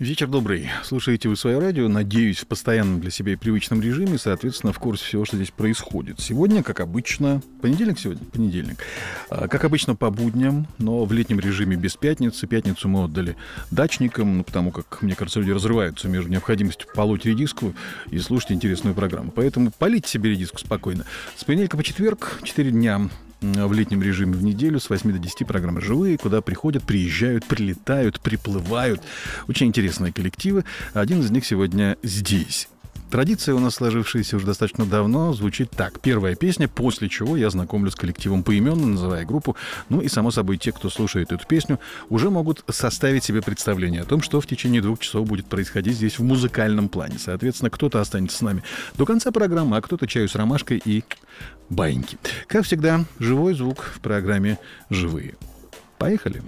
Вечер добрый. Слушаете вы свое радио, надеюсь, в постоянном для себя и привычном режиме, соответственно, в курсе всего, что здесь происходит. Сегодня, как обычно, понедельник сегодня? Понедельник. Как обычно, по будням, но в летнем режиме без пятницы. Пятницу мы отдали дачникам, потому как, мне кажется, люди разрываются между необходимостью полоть редиску и слушать интересную программу. Поэтому полите себе редиску спокойно. С понедельника по четверг, 4 дня в летнем режиме в неделю с 8 до 10 программы живые, куда приходят, приезжают, прилетают, приплывают. Очень интересные коллективы. Один из них сегодня здесь. Традиция у нас, сложившаяся уже достаточно давно, звучит так. Первая песня, после чего я знакомлю с коллективом поименно, называя группу. Ну и, само собой, те, кто слушает эту песню, уже могут составить себе представление о том, что в течение 2 часов будет происходить здесь в музыкальном плане. Соответственно, кто-то останется с нами до конца программы, а кто-то чаю с ромашкой и баиньки. Как всегда, живой звук в программе «Живые». Поехали!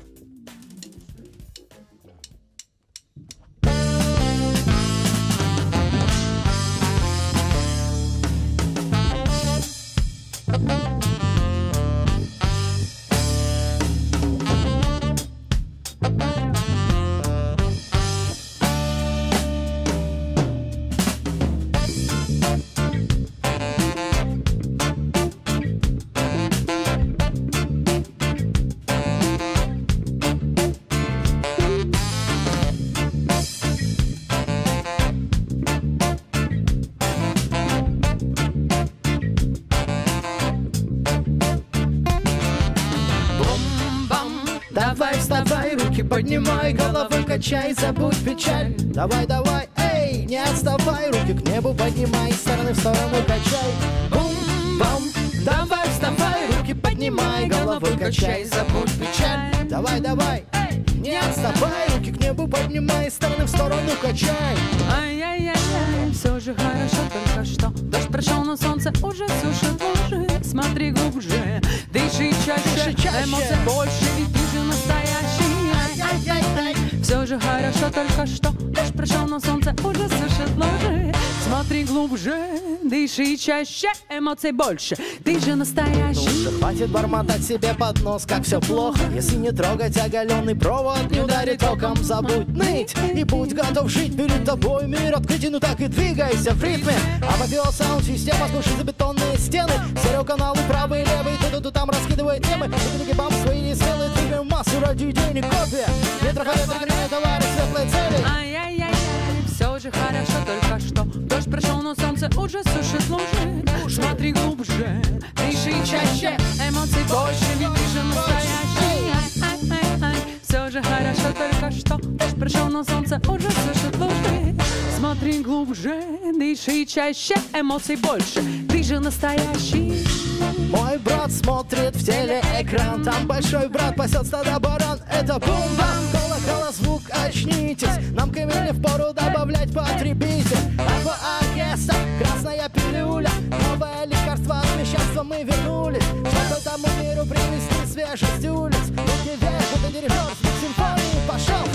Давай, вставай, руки поднимай, головой качай, забудь печаль. Давай, давай, эй, не отставай, руки к небу поднимай, стороны в сторону качай. Бум-бам, давай, вставай, руки поднимай, головой качай, забудь печаль. Давай, давай, эй, не отставай, руки к небу поднимай, стороны в сторону качай. Ай-яй-яй-яй, все же хорошо, только что дождь прошел, но солнце уже сушит лужи. Смотри глубже, дыши чаще, эмоций больше, ведь ты же настоящий. Ай-яй-яй-яй, все же хорошо, только что дождь прошел, но солнце уже сушит лужи. Смотри глубже, дыши чаще, эмоций больше, ты же настоящий. Ну уже хватит бормотать себе под нос, как все плохо. Если не трогать оголенный провод, не ударит током, забудь ныть и будь готов жить. Перед тобой мир открытый, ну так и двигайся в ритме. Апофеоз саунд-система, слушай за бетонные стены. Стереоканалы правый и левый, тут там раскидывает темы. Ты бам свои несмелые, двигаем массу ради денег, копия. Ветроходят, огненные товары, светлые цели. Ай-яй-яй-яй, все же хорошо, только что дождь прошел, но солнце уже сушит лужи. Смотри глубже, дыши чаще, эмоций больше, ведь ты же настоящий. Ай-ай-ай-ай, все же хорошо, только что дождь прошел, но солнце уже сушит лужи. Смотри глубже, дыши чаще, эмоций больше, ты же настоящий. Мой брат смотрит в телеэкран, там большой брат пасет стадо баран. Это бум-бам, колокола, звук, очнитесь. Нам камели впору добавлять потребитель. Аква-оркестр, красная пилюля, новое лекарство от мещанства мы вернули. Чтобы тому миру привести свежесть улиц. Руки вверх, это дирижер, звук симфонии пошел.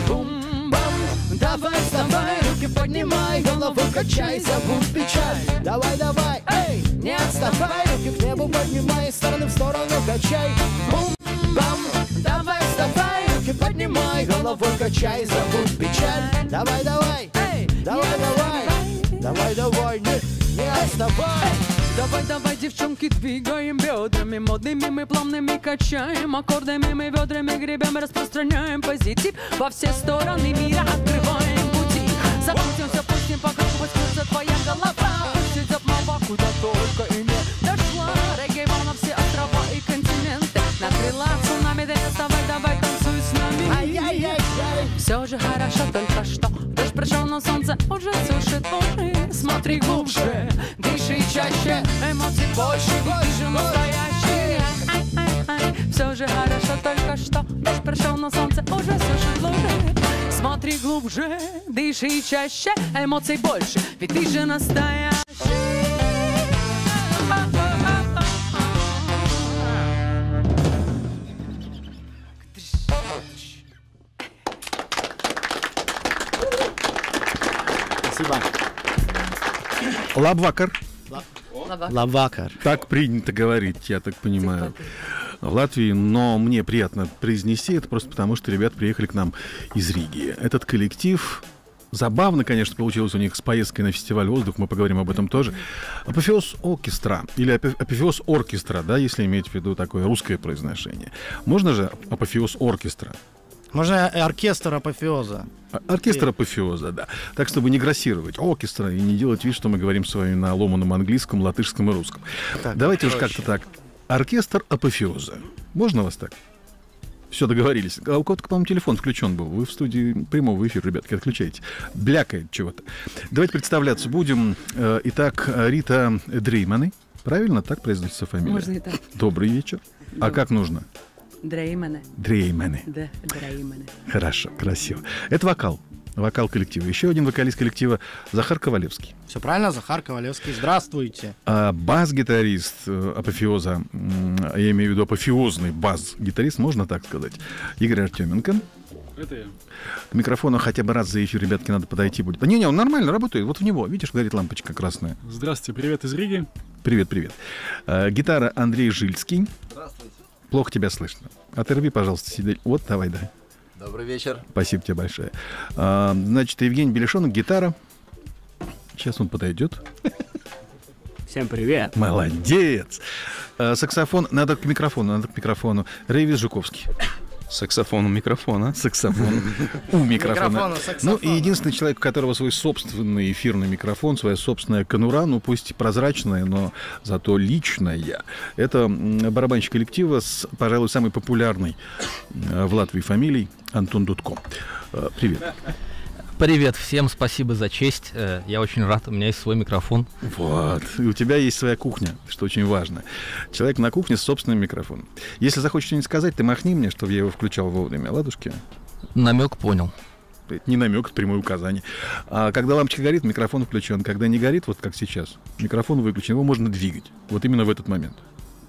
Бум-бам, давай, вставай, руки поднимай, голову качай, забудь печаль. Давай, давай, эй, не отставай, руки к небу поднимай, стороны в сторону качай. Бум-бам, давай, вставай, руки поднимай, головой качай, забудь печаль. Давай, давай, эй, давай, давай, давай, давай, не отставай. Давай, давай, девчонки, двигаем бедрами, модными мы плавными качаем, аккордами мы ведрами гребем, распространяем позитив во все стороны мира, открываем пути. Закрутимся, пустим по кругу, возьмется твоя голова, пусть идет молва, куда только и не дошла. Регги на все острова и континенты, на крылах цунами, да не вставай, давай, танцуй с нами. Ай-яй-яй-яй. Все же хорошо, только что дождь прошел, но солнце уже сушит лужи. Смотри глубже, дыши чаще, эмоций больше, ведь ты же настоящий. Ай-ай-ай, все же хорошо, только что дождь прошел, но солнце уже сушит лужи. Смотри глубже, дыши чаще, эмоций больше, ведь ты же настоящий. Спасибо. Лабвакар. Лавакар. Так принято говорить, я так понимаю, в Латвии. Но мне приятно произнести это просто потому, что ребята приехали к нам из Риги. Этот коллектив Забавно, конечно, получилось у них с поездкой на фестиваль «Воздух», мы поговорим об этом тоже. Апофеоз оркестра, или апофеоз оркестра, да, если иметь в виду такое русское произношение. Можно же апофеоз оркестра? Можно оркестр апофеоза. Оркестр апофеоза, да. Так, чтобы не грассировать оркестра и не делать вид, что мы говорим с вами на ломаном английском, латышском и русском. Так, давайте уж проще. как-то так. Оркестр апофеоза. Можно вас так? Все, договорились. А у кого-то, по-моему, телефон включен был. Вы в студии прямого эфира, ребятки, отключайте. Блякает чего-то. Давайте представляться будем. Итак, Рита Дрейманы. Правильно так произносится фамилия? Можно и так. Добрый вечер. А как нужно? Дреймане. Дрейманы. Да, Дреймане. Хорошо, красиво. Это вокал. Вокал коллектива. Еще один вокалист коллектива Захар Ковалевский. Все правильно, Захар Ковалевский. Здравствуйте. А бас-гитарист апофеоза, я имею в виду апофеозный бас-гитарист, можно так сказать, Игорь Артеменко. Это я. К микрофону хотя бы раз за эфир, ребятки, надо подойти будет. Не-не, он нормально работает. Вот в него, видишь, горит лампочка красная. Здравствуйте, привет из Риги. Привет-привет. Гитара Андрей Жильский. Здравствуйте. Плохо тебя слышно. Оторви, пожалуйста, сидель. Вот, давай. Добрый вечер. Спасибо тебе большое. Значит, Евгений Белешонок, гитара. Сейчас он подойдет. Всем привет. Молодец. Саксофон. Надо к микрофону. Рейвис Жуковский. Саксофон у микрофона. Саксофон у микрофона. Микрофона, саксофона. Ну и единственный человек, у которого свой собственный эфирный микрофон, своя собственная конура, ну пусть прозрачная, но зато личная. Это барабанщик коллектива с, пожалуй, самой популярной в Латвии фамилией Антон Дудко. Привет. Привет всем, спасибо за честь. Я очень рад, у меня есть свой микрофон. Вот. И у тебя есть своя кухня, что очень важно. Человек на кухне с собственным микрофоном. Если захочешь что-нибудь сказать, ты махни мне, чтобы я его включал вовремя. Ладушки? Намек понял. Это не намек, это прямое указание. А когда лампочка горит, микрофон включен. Когда не горит, вот как сейчас, микрофон выключен, его можно двигать. Вот именно в этот момент.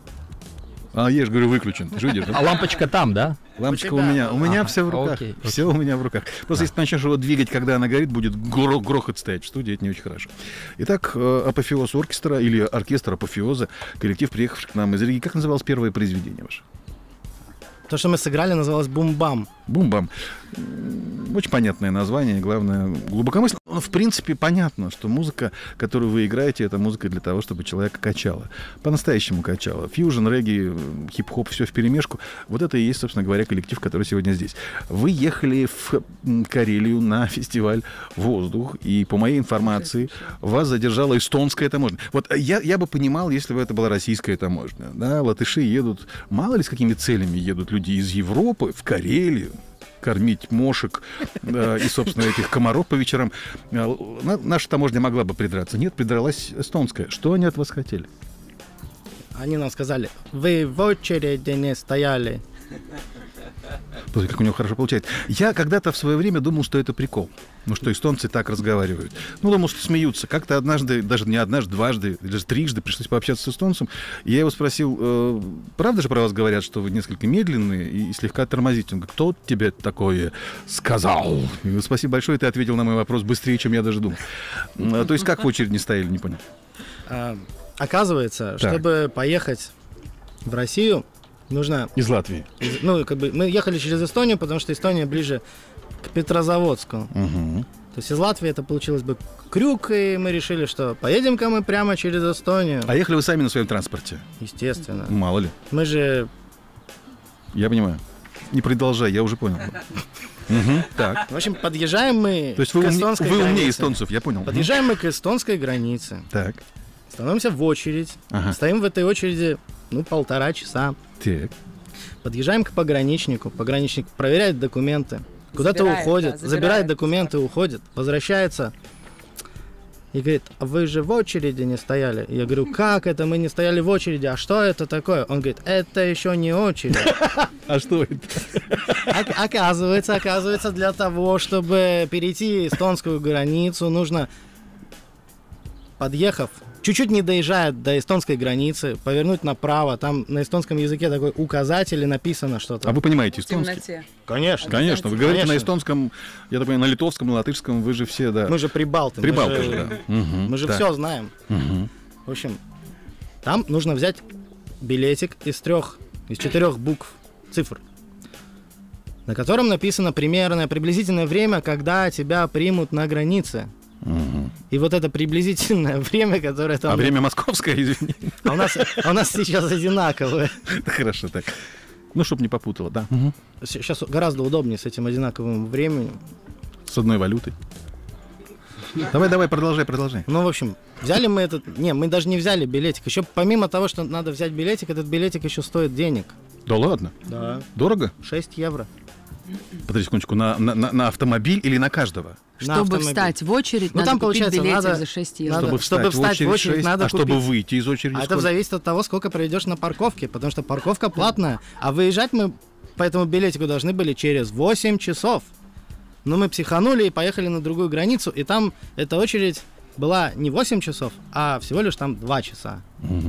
А я же говорю, выключен. Ты же видишь, да? А лампочка там, да? Лампочка у меня. У меня Ага, все в руках. окей. Все у меня в руках. Просто если ты начнешь его двигать, когда она горит, будет грохот стоять в студии, это не очень хорошо. Итак, апофеоз оркестра или оркестр апофеоза, коллектив, приехавший к нам из Риги. Как называлось первое произведение ваше? То, что мы сыграли, называлось «Бум-бам». Бум-бам. Очень понятное название, главное, глубокомысленно. Но, в принципе, понятно, что музыка, которую вы играете, это музыка для того, чтобы человека качало. По-настоящему качало. Фьюжн, регги, хип-хоп, все вперемешку. Вот это и есть, собственно говоря, коллектив, который сегодня здесь. Вы ехали в Карелию на фестиваль «Воздух», и, по моей информации, вас задержала эстонская таможня. Вот я бы понимал, если бы это была российская таможня. Да, латыши едут, мало ли с какими целями едут люди из Европы в Карелию кормить мошек и, собственно, этих комаров по вечерам. Наша таможня могла бы придраться. Нет, придралась эстонская. Что они от вас хотели? Они нам сказали: вы в очереди не стояли. Посмотри, как у него хорошо получается. Я когда-то в свое время думал, что это прикол. Ну, что эстонцы так разговаривают. Ну, думал, что смеются. Как-то однажды, даже не однажды, дважды, даже трижды пришлось пообщаться с эстонцем. И я его спросил, правда же про вас говорят, что вы несколько медленные и слегка тормозите? Он говорит, кто тебе такое сказал? И, спасибо большое, ты ответил на мой вопрос быстрее, чем я даже думал. То есть как в очередь не стояли, не понял. Оказывается, Так. чтобы поехать в Россию, нужно... Из Латвии. Ну, как бы мы ехали через Эстонию, потому что Эстония ближе к Петрозаводску. Угу. То есть из Латвии это получилось бы крюк, и мы решили, что поедем-ка мы прямо через Эстонию. А ехали вы сами на своем транспорте? Естественно. Мало ли. Мы же... Я понимаю. Не продолжай, я уже понял. Мгм, так. В общем, подъезжаем мы То есть к вы эстонской умнее границе. эстонцев, я понял. Подъезжаем мы к эстонской границе. Так. Становимся в очередь. Ага. Стоим в этой очереди, 1,5 часа. Так. Подъезжаем к пограничнику. Пограничник проверяет документы. Куда-то Забирает, уходит. да, забирает забирает. документы, уходит. Возвращается. И говорит, а вы же в очереди не стояли. Я говорю, как это мы не стояли в очереди? А что это такое? Он говорит, это еще не очередь. А что это? Оказывается, для того, чтобы перейти эстонскую границу, нужно, подъехав, чуть-чуть не доезжая до эстонской границы, повернуть направо. Там на эстонском языке такой указатель, и написано что-то. А вы понимаете В эстонский? темноте. Конечно. Конечно, вы говорите Конечно. на эстонском, я так понимаю, на литовском, на латышском, вы же все, да. Мы же прибалты. Прибалты же, да. Мгм, Мы же так. все знаем. Мгм. В общем, там нужно взять билетик из 4 букв, цифр. на котором написано примерное, приблизительное время, когда тебя примут на границе. И вот это приблизительное время, которое там... А время московское, извини. А у нас сейчас одинаковое. Хорошо, так. Ну, чтобы не попутало, да. Сейчас гораздо удобнее с этим одинаковым временем. С одной валютой. Давай, продолжай. Ну, в общем, взяли мы этот... Не, мы даже не взяли билетик. Еще помимо того, что надо взять билетик, этот билетик еще стоит денег. Да ладно? Да. Дорого? 6 евро. Подожди секундочку, на автомобиль или на каждого? Чтобы встать в очередь, Ну, надо там, купить получается, билетик надо- за 6 евро. надо- чтобы встать в очередь, 6, надо а чтобы купить. выйти из очереди А это сколько? зависит от того, сколько проведешь на парковке, потому что парковка платная, а выезжать мы по этому билетику должны были через 8 часов. Но мы психанули и поехали на другую границу, и там эта очередь была не 8 часов, а всего лишь там 2 часа.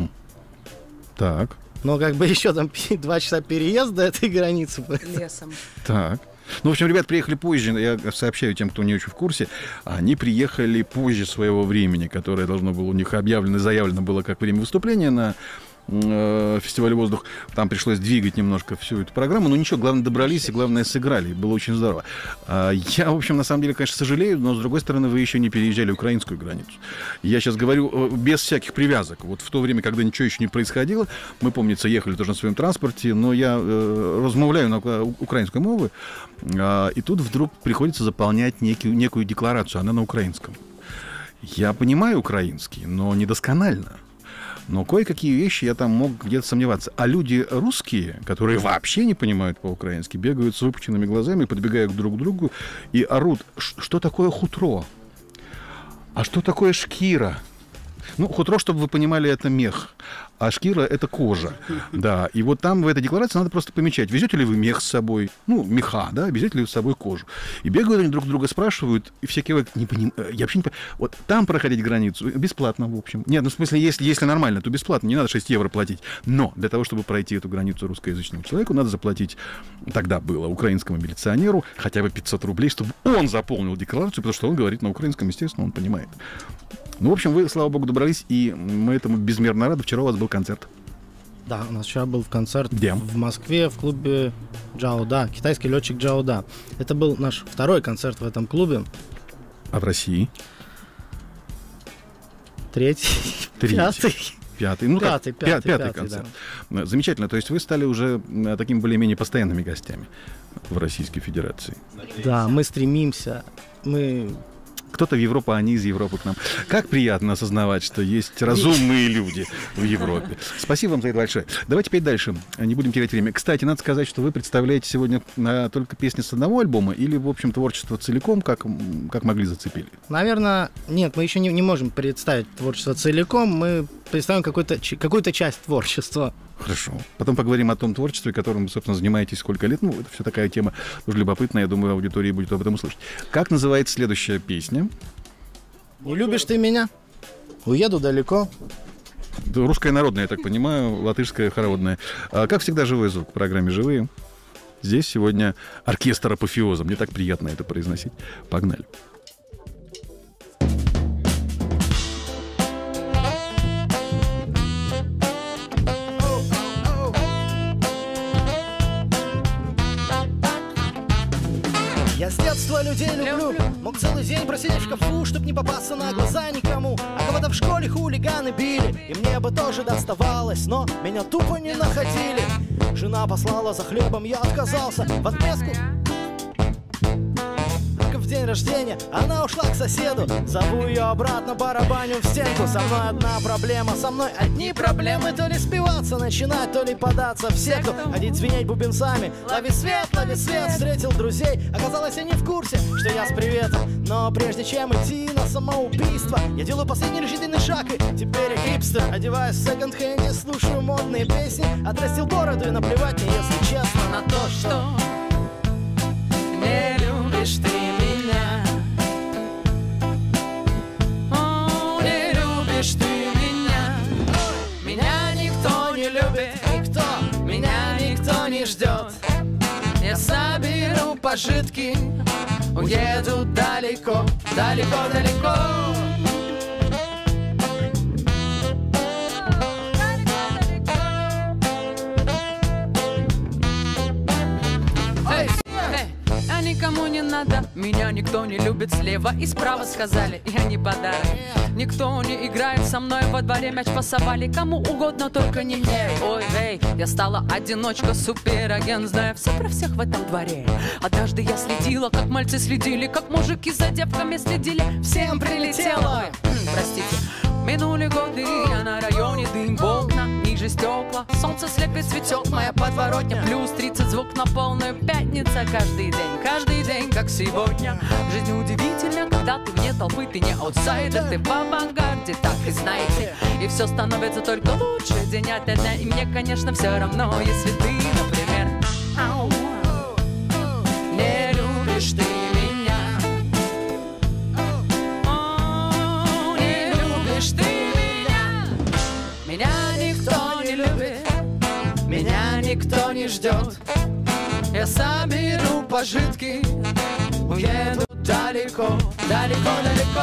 Так, Но как бы еще там 2 часа переезда этой границы. Лесом. так. Ну, в общем, ребят приехали позже, я сообщаю тем, кто не очень в курсе, они приехали позже своего времени, которое должно было у них объявлено, заявлено было как время выступления на фестивале «Воздух». Там пришлось двигать немножко всю эту программу, но ничего, главное, добрались и, главное, сыграли. Было очень здорово. Я, в общем, на самом деле, конечно, сожалею, но, с другой стороны, вы еще не переезжали украинскую границу. Я сейчас говорю без всяких привязок. Вот в то время, когда ничего еще не происходило, мы, помнится, ехали тоже на своем транспорте, но я размовляю на украинской мове, и тут вдруг приходится заполнять некую декларацию, она на украинском. Я понимаю украинский, но недосконально. Но кое-какие вещи я там мог где-то сомневаться. А люди русские, которые вообще не понимают по-украински, бегают с выпученными глазами, подбегают друг к другу и орут: что такое хутро? А что такое шкира? Ну, хутро, чтобы вы понимали, это мех, а шкира — это кожа. Да, и вот там в этой декларации надо просто помечать, везете ли вы мех с собой, ну, меха, да, везете ли вы с собой кожу. И бегают они друг друга, спрашивают, и все кивают, я вообще не понимаю. Вот там проходить границу бесплатно, в общем. Нет, ну, в смысле, если нормально, то бесплатно, не надо 6 евро платить. Но для того, чтобы пройти эту границу русскоязычному человеку, надо заплатить, тогда было, украинскому милиционеру хотя бы 500 рублей, чтобы он заполнил декларацию, потому что он говорит на украинском, естественно, он понимает. Ну, в общем, вы, слава богу, добрались, и мы этому безмерно рады. Вчера у вас был концерт. Да, у нас вчера был концерт Где? в Москве в клубе Джао Да, китайский летчик Джао Да. Это был наш второй концерт в этом клубе. А в России? Третий. Пятый. Ну, Пятый концерт. Да. Замечательно. То есть вы стали уже такими более-менее постоянными гостями в Российской Федерации. Да, мы стремимся. Кто-то в Европу, а они из Европы к нам. Как приятно осознавать, что есть разумные люди в Европе. Спасибо вам за это большое. Давайте петь дальше. Не будем терять время. Кстати, надо сказать, что вы представляете сегодня только песни с одного альбома или, в общем, творчество целиком, как могли зацепили? Наверное, нет, мы еще не можем представить творчество целиком. Мы представим какую-то часть творчества. Хорошо. Потом поговорим о том творчестве, которым вы, собственно, занимаетесь сколько лет. Ну, это все такая тема уже любопытная. Я думаю, аудитория будет об этом услышать. Как называется следующая песня? Не любишь ты меня? Уеду далеко. Русская народная, я так понимаю, латышская хороводная. Как всегда, живой звук в программе «Живые». Здесь сегодня оркестр апофеоза. Мне так приятно это произносить. Погнали. Я с детства людей люблю. Мог целый день просидеть в шкафу, чтоб не попасться на глаза никому. А кого-то в школе хулиганы били, и мне бы тоже доставалось, но меня тупо не находили. Жена послала за хлебом, я отказался. В отместку в день рождения она ушла к соседу. Зову ее обратно, барабаню в стенку. Со мной одна проблема, со мной одни проблемы. То ли спиваться начинать, то ли податься в секту. Ходить звенеть бубенцами, лови свет, встретил друзей. Оказалось, они в курсе, что я с приветом. Но прежде чем идти на самоубийство, я делаю последний решительный шаг, и теперь я хипстер. Одеваюсь в секонд-хенде, слушаю модные песни. Отрастил бороду и наплевать мне, если честно, на то, что Не любишь ты меня. О, не любишь ты меня. Меня никто не любит, меня никто не ждет. Я соберу пожитки, уеду далеко, далеко, далеко. не надо. Меня никто не любит, слева и справа сказали, я не подарок. Никто не играет со мной во дворе, мяч пасовали кому угодно, только не мне. Ой, эй, я стала одиночка, суперагент, знаю все про всех в этом дворе. Однажды я следила, как мальцы следили, как мужики за девками следили. Всем прилетело. Простите. Минули годы, я на районе, дым в окна, ниже стекла. Солнце слепит, цветет моя подворотня. Плюс 30, звук на полную, пятница каждый день, как сегодня. Жизнь удивительна, когда ты вне толпы, ты не аутсайдер, ты в авангарде, так и знаете. И все становится только лучше день ото дня. И мне, конечно, все равно, если ты, например, не любишь ты меня. Меня никто не любит, меня никто не ждет. Я соберу пожитки, уеду далеко, далеко, далеко.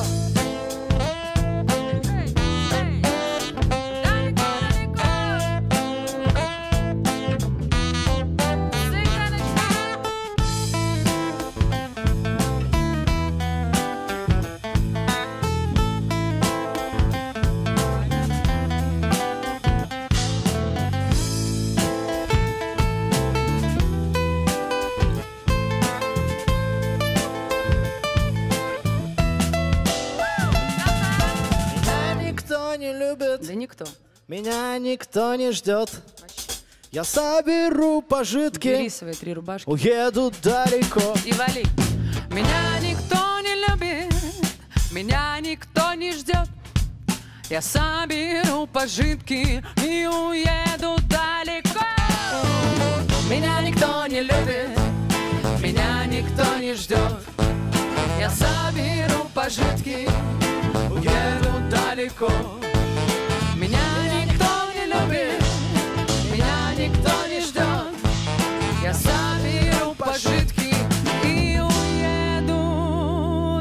любит, да никто. Меня никто не ждет. Я соберу пожитки, Бери свои 3 рубашки уеду далеко. и вали. Меня никто не любит, меня никто не ждет. Я соберу пожитки и уеду далеко. Меня никто не любит, меня никто не ждет. Я соберу пожитки, уеду далеко. Меня никто не любит, меня никто не ждет. Я соберу пожитки и уеду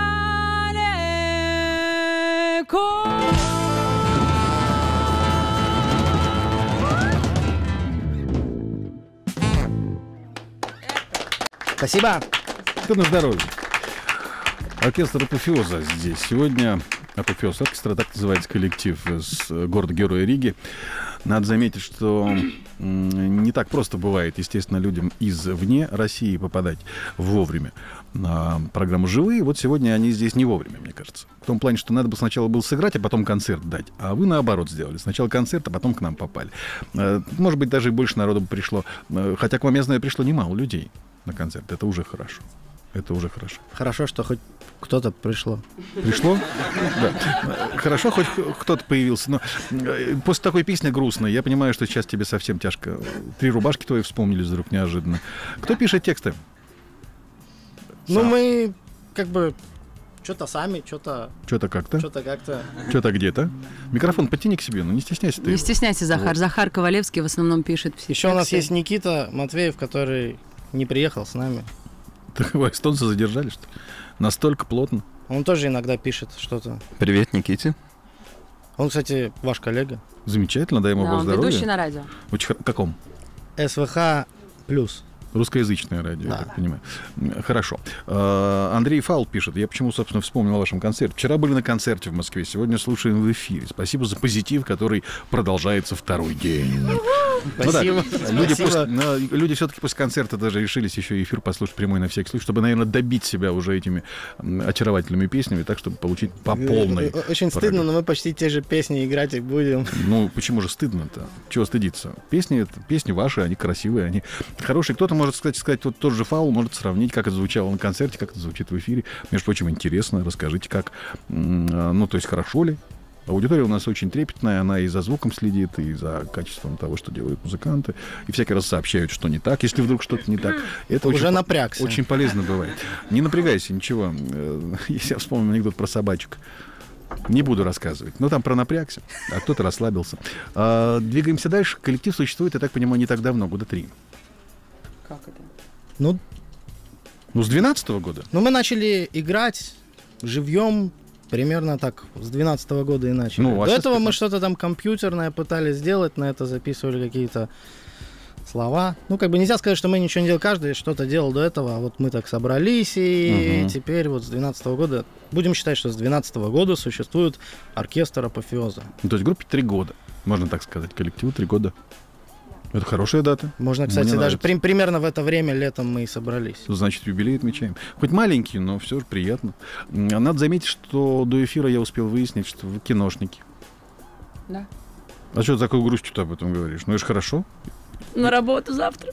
далеко. Спасибо. Ты на здоровье. Оркестр «Апофеоза» здесь. Сегодня «Апофеоз оркестра», так называется коллектив с города-героя Риги. Надо заметить, что не так просто бывает, естественно, людям извне России попадать вовремя на программу «Живые». Вот сегодня они здесь не вовремя, мне кажется. В том плане, что надо бы сначала был сыграть, а потом концерт дать. А вы наоборот сделали. Сначала концерт, а потом к нам попали. Может быть, даже и больше народу бы пришло. Хотя к вам, я знаю, пришло немало людей на концерт. Это уже хорошо. Это уже хорошо. Хорошо, что хоть кто-то пришло. Пришло? Да. Хорошо, хоть кто-то появился. Но после такой песни грустной, я понимаю, что сейчас тебе совсем тяжко. 3 рубашки твои вспомнились вдруг неожиданно. Кто пишет тексты? Ну, мы как бы что-то сами, что-то как-то. как-то. Что-то где-то. Микрофон подтяни к себе, ну не стесняйся ты. Не стесняйся, Захар. Вот. Захар Ковалевский в основном пишет все Еще у нас тексты. есть Никита Матвеев, который не приехал с нами. Так его эстонцы задержали, что ли? Настолько плотно. Он тоже иногда пишет что-то. Привет, Никите. Он, кстати, ваш коллега. Замечательно, дай ему Да, Бог он здоровья. ведущий на радио. Очень каком? СВХ плюс. Русскоязычное радио, Да. я так понимаю. Хорошо. Андрей Фаул пишет. Я почему, собственно, вспомнил о вашем концерте. Вчера были на концерте в Москве, сегодня слушаем в эфире. Спасибо за позитив, который продолжается 2-й день. Спасибо. Люди все-таки после концерта даже решились еще и эфир послушать прямой на всякий случай, чтобы, наверное, добить себя уже этими очаровательными песнями, так, чтобы получить по полной. Очень стыдно, но мы почти те же песни играть и будем. Ну, почему же стыдно-то? Чего стыдиться? Песни ваши, они красивые, они хорошие. Кто-то может, кстати, сказать, вот тот же Фаул может сравнить, как это звучало на концерте, как это звучит в эфире. Между прочим, интересно. Расскажите, как. Ну, то есть, хорошо ли? Аудитория у нас очень трепетная, она и за звуком следит, и за качеством того, что делают музыканты. И всякий раз сообщают, что не так, если вдруг что-то не так. Это Уже очень, напрягся. очень полезно бывает. Не напрягайся, ничего. Если я вспомнил анекдот про собачек. Не буду рассказывать. Но там про напрягся, а кто-то расслабился. Двигаемся дальше. Коллектив существует, я так понимаю, не так давно, года 3. Как это? Ну, С 12-го года? мы начали играть живьем примерно так, с 12-го года и начали. Ну, а До сейчас этого как? мы что-то там компьютерное пытались сделать, на это записывали какие-то слова. Ну, как бы нельзя сказать, что мы ничего не делали, каждый что-то делал до этого, а вот мы так собрались, и теперь вот с 2012 года, будем считать, что с 2012 года существует оркестр «Апофеоза». То есть группе 3 года, можно так сказать, коллективу 3 года. Это хорошая дата. Можно, кстати, даже примерно в это время летом мы и собрались. Значит, юбилей отмечаем. Хоть маленький, но все же приятно. Надо заметить, что до эфира я успел выяснить, что вы киношники. Да. А что ты такой грустью-то об этом говоришь? Ну, это же хорошо. На работу завтра.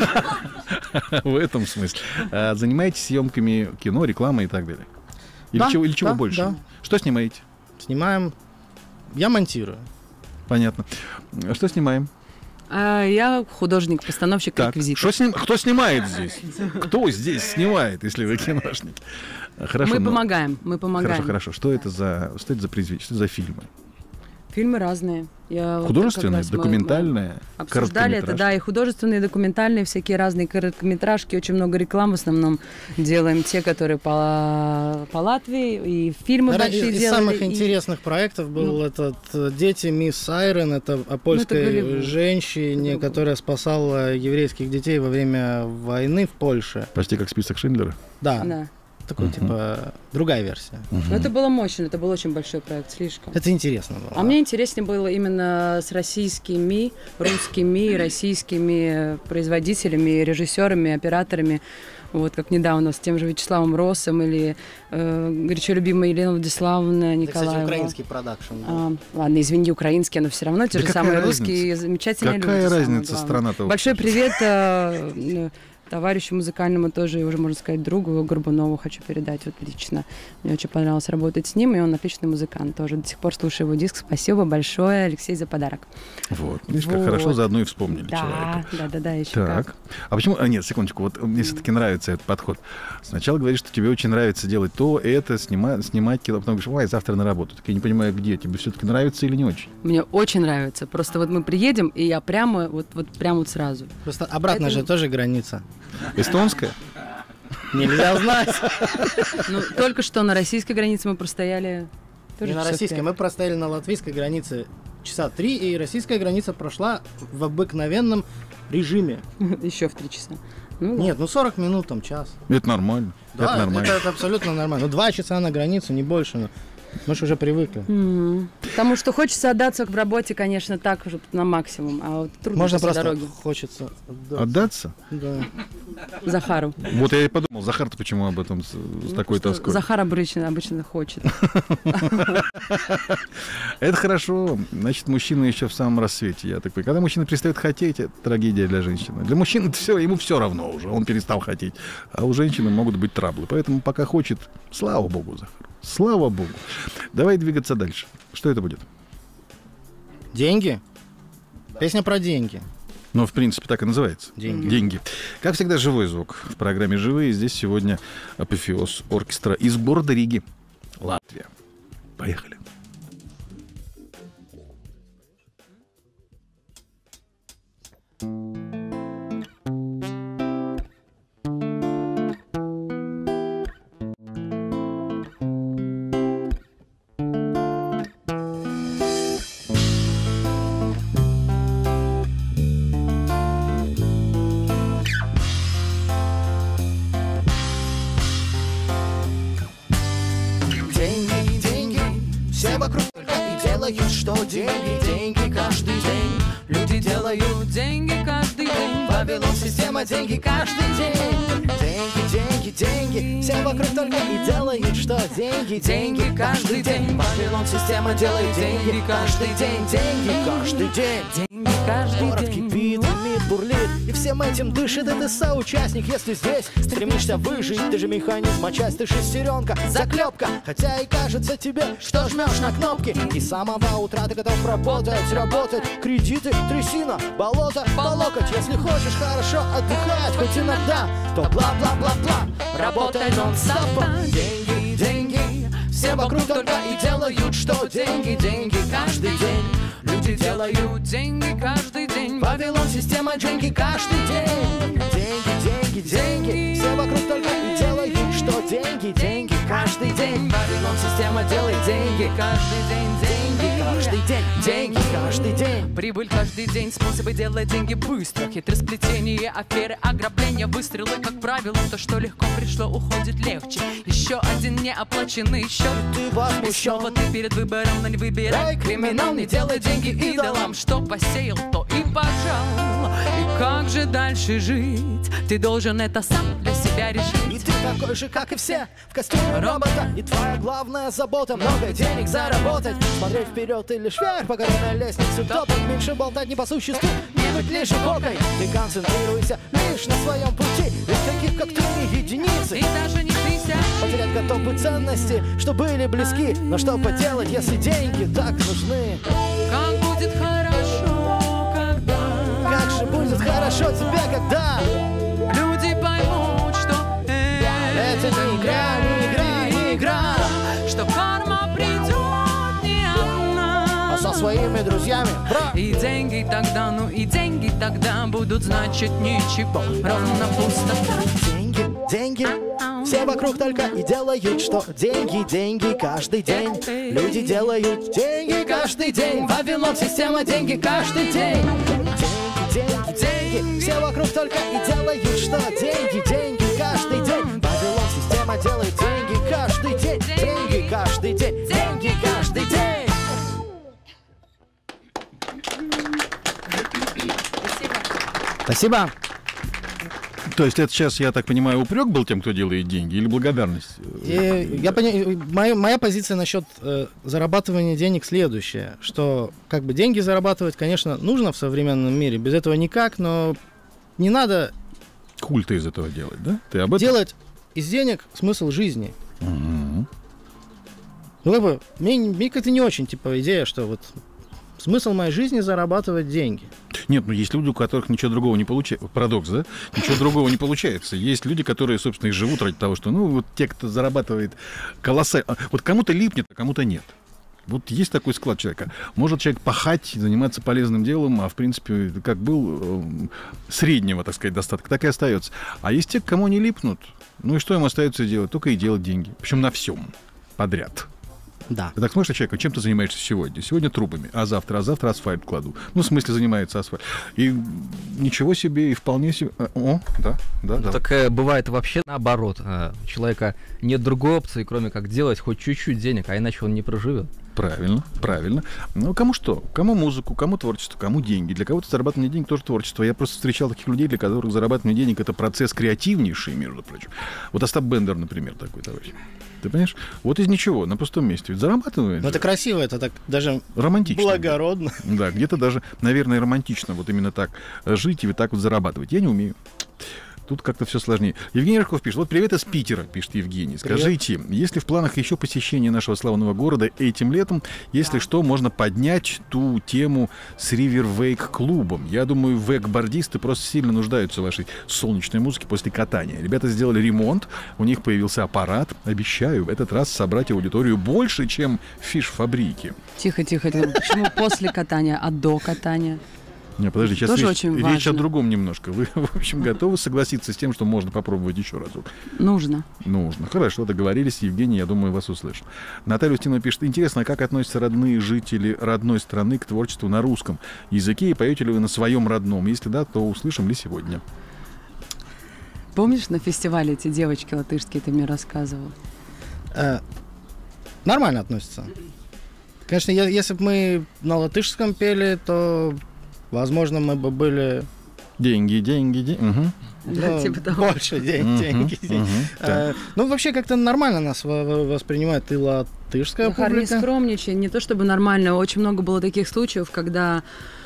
В этом смысле. Занимаетесь съемками кино, рекламы и так далее? Или чего больше? Да. Что снимаете? Снимаем... Я монтирую. Понятно. Что снимаем? Я художник, постановщик, реквизитор. Кто снимает здесь? Кто здесь снимает, если вы киношник? Хорошо. Мы помогаем. Хорошо. Что это за произведение? Что это за фильмы? Фильмы разные. Художественные, документальные, обсуждали это, да, и художественные, и документальные, всякие разные короткометражки, очень много рекламы в основном делаем, те, которые по Латвии, и фильмы большие делали. Из самых интересных проектов был этот «Дети мисс Айрон», это о польской женщине, которая спасала еврейских детей во время войны в Польше. Почти как список Шиндлера? Да. Такой, типа, другая версия. Но это было мощно, это был очень большой проект, слишком. Это интересно было. А мне интереснее было именно с русскими, российскими производителями, режиссерами, операторами. Вот как недавно с тем же Вячеславом Россом или горячо любимая Елена Владиславовна Николаева. Это, кстати, украинский продакшн. Ладно, извини, украинские, но все равно те же самые русские, замечательные люди. Какая разница, страна-то? Большой привет товарищу музыкальному тоже, и уже, можно сказать, другу Горбунову хочу передать вот лично. Мне очень понравилось работать с ним, и он отличный музыкант тоже. До сих пор слушаю его диск. Спасибо большое, Алексей, за подарок. Вот. Видишь, как хорошо заодно и вспомнили человека. Да, еще так. как. А почему... Нет, секундочку, вот мне все-таки нравится этот подход. Сначала говоришь, что тебе очень нравится делать то, это, снимать кино, потом говоришь, ой, завтра на работу. Так я не понимаю, где. Тебе все-таки нравится или не очень? Мне очень нравится. Просто вот мы приедем, и я прямо вот сразу. Просто обратно же тоже граница. Эстонская? Нельзя знать. Ну, только что на российской границе мы простояли... Не на российской, мы простояли на латвийской границе часа 3, и российская граница прошла в обыкновенном режиме. Еще в 3 часа. Нет, 40 минут, там, час. Это нормально. Да, это нормально. Это абсолютно нормально. 2 часа на границу, не больше. Мы же уже привыкли. Потому что хочется отдаться в работе, конечно, так уже на максимум. А вот трудно. Можно просто дороги. Хочется отдаться? Да. Захару. Вот я и подумал, Захар-то почему об этом с такой тоской? Захар обычно хочет. Это хорошо. Значит, мужчина еще в самом рассвете. Я такой. Когда мужчина перестает хотеть, это трагедия для женщины. Для мужчины ему все равно уже. Он перестал хотеть. А у женщины могут быть траблы. Поэтому пока хочет, слава богу, Захар. Слава богу. Давай двигаться дальше. Что это будет? Деньги. Песня про деньги. Ну, в принципе, так и называется. Деньги. Как всегда, живой звук в программе «Живые». Здесь сегодня апофеоз оркестра из города Риги, Латвия. Поехали. Что деньги каждый день. Люди делают деньги каждый день. Вавилон система деньги каждый день. Деньги. Все вокруг только и делают, что деньги каждый день. Вавилон система делает деньги каждый день. Деньги каждый день. Город кипит, мир бурлит, и всем этим дышит. И ты соучастник, если здесь стремишься выжить. Ты же механизм, а часть ты шестеренка, заклепка. Хотя и кажется тебе, что жмешь на кнопки. И с самого утра ты готов работать. Кредиты, трясина, болото, по локоть. Если хочешь хорошо отдыхать, хоть иногда, то бла-бла-бла-бла. Работай нон-стопом. Деньги. Все вокруг только и делают, что деньги каждый день. Люди делают деньги каждый день. Вавилон система деньги каждый день. Деньги. Все вокруг только и делают, что деньги каждый каждый день. Вавилон система делает деньги. Каждый день деньги. Каждый день деньги, каждый день. Прибыль каждый день, способы делать деньги быстро. Хитросплетение, аферы, ограбления, выстрелы, как правило. То, что легко пришло, уходит легче. Еще один неоплаченный счет. Ты И возмущен. снова ты перед выбором, но не выбирай криминал, не делай деньги идолам. Что посеял, то и пожал. И как же дальше жить? Ты должен это сам для себя решить. И ты такой же, как и все, в костюме робота. И твоя главная забота — много денег заработать. Смотреть вперед или вверх по горной лестнице топать. Меньше болтать не по существу, не быть лишь иконкой. Ты концентрируйся лишь на своем пути. Ведь таких, как ты, не единицы. И даже не тысяч. Потерять готов быть ценности, что были близки. Но что поделать, если деньги так нужны? Как будет хорошо, когда Как же будет хорошо тебе, когда люди поймут, что это не игра, не игра, не игра, что карма придет не одна. а со своими друзьями, брат. И деньги тогда, ну и деньги тогда будут значить ничего, ровно пустота. Деньги, деньги, все вокруг только и делают, что деньги, деньги каждый день. Люди делают деньги каждый день. Вавилон система деньги каждый день. Деньги, деньги, деньги, все вокруг только и делают, что деньги, деньги каждый день. Вавилон система делает деньги каждый день. Деньги каждый день, деньги каждый день. Спасибо. То есть это сейчас, я так понимаю, упрек был тем, кто делает деньги, или благодарность? Моя позиция насчет зарабатывания денег следующая, что как бы деньги зарабатывать, конечно, нужно в современном мире, без этого никак, но не надо Культ из этого делать, да? Ты об этом? делать из денег смысл жизни. Мгм. Ну, как бы, мне как-то не очень, типа, идея, что вот смысл моей жизни зарабатывать деньги. Нет, ну есть люди, у которых ничего другого не получается. Парадокс, да? Ничего другого не получается. Есть люди, которые, собственно, и живут ради того, что, ну, вот те, кто зарабатывает колоссально... Вот кому-то липнет, а кому-то нет. Вот есть такой склад человека. Может человек пахать, заниматься полезным делом, а в принципе, как был среднего, так сказать, достатка, так и остается. А есть те, к кому не липнут. Ну и что им остается делать? Только и делать деньги. Причем на всем подряд. Да. Ты так смотришь на человека, чем ты занимаешься сегодня? Сегодня трубами, а завтра асфальт кладу. Ну, в смысле, занимается асфальт. И ничего себе, и вполне себе... О, да. Так бывает вообще наоборот. У человека нет другой опции, кроме как делать хоть чуть-чуть денег, а иначе он не проживет. Правильно. Ну, кому что? Кому музыку, кому творчество, кому деньги. Для кого-то зарабатывание денег тоже творчество. Я просто встречал таких людей, для которых зарабатывание денег — это процесс креативнейший, между прочим. Вот Остап Бендер, например, такой товарищ. Ты понимаешь? Вот из ничего, на пустом месте. Ведь зарабатывает. Но это красиво, это так даже Романтично. благородно. Да, где-то даже, наверное, романтично вот именно так жить и вот так вот зарабатывать. Я не умею. Тут как-то все сложнее. Евгений Рыжков пишет. Вот привет из Питера, пишет Евгений. Скажите, есть ли в планах еще посещение нашего славного города этим летом? Если что, можно поднять ту тему с Ривер-Вейк-клубом. Я думаю, вейкбордисты просто сильно нуждаются в вашей солнечной музыке после катания. Ребята сделали ремонт, у них появился аппарат. Обещаю в этот раз собрать аудиторию больше, чем в фиш-фабрике. Тихо. Почему после катания, а до катания? Не, подожди, сейчас Тоже речь, очень речь важно. о другом немножко. Вы, в общем, готовы согласиться с тем, что можно попробовать еще разок? Нужно. Нужно. Хорошо, договорились. Евгений, я думаю, вас услышал. Наталья Устинова пишет. Интересно, как относятся родные жители родной страны к творчеству на русском языке? И поете ли вы на своем родном? Если да, то услышим ли сегодня? Помнишь, на фестивале эти девочки латышские, ты мне рассказывал? Нормально относятся. Конечно, если бы мы на латышском пели, то, возможно, мы бы были Деньги. Угу. ну, Типа того. больше деньги. Ну, вообще, как-то нормально нас воспринимает и латышская Захар, не публика. скромничай, не то чтобы нормально. Очень много было таких случаев, когда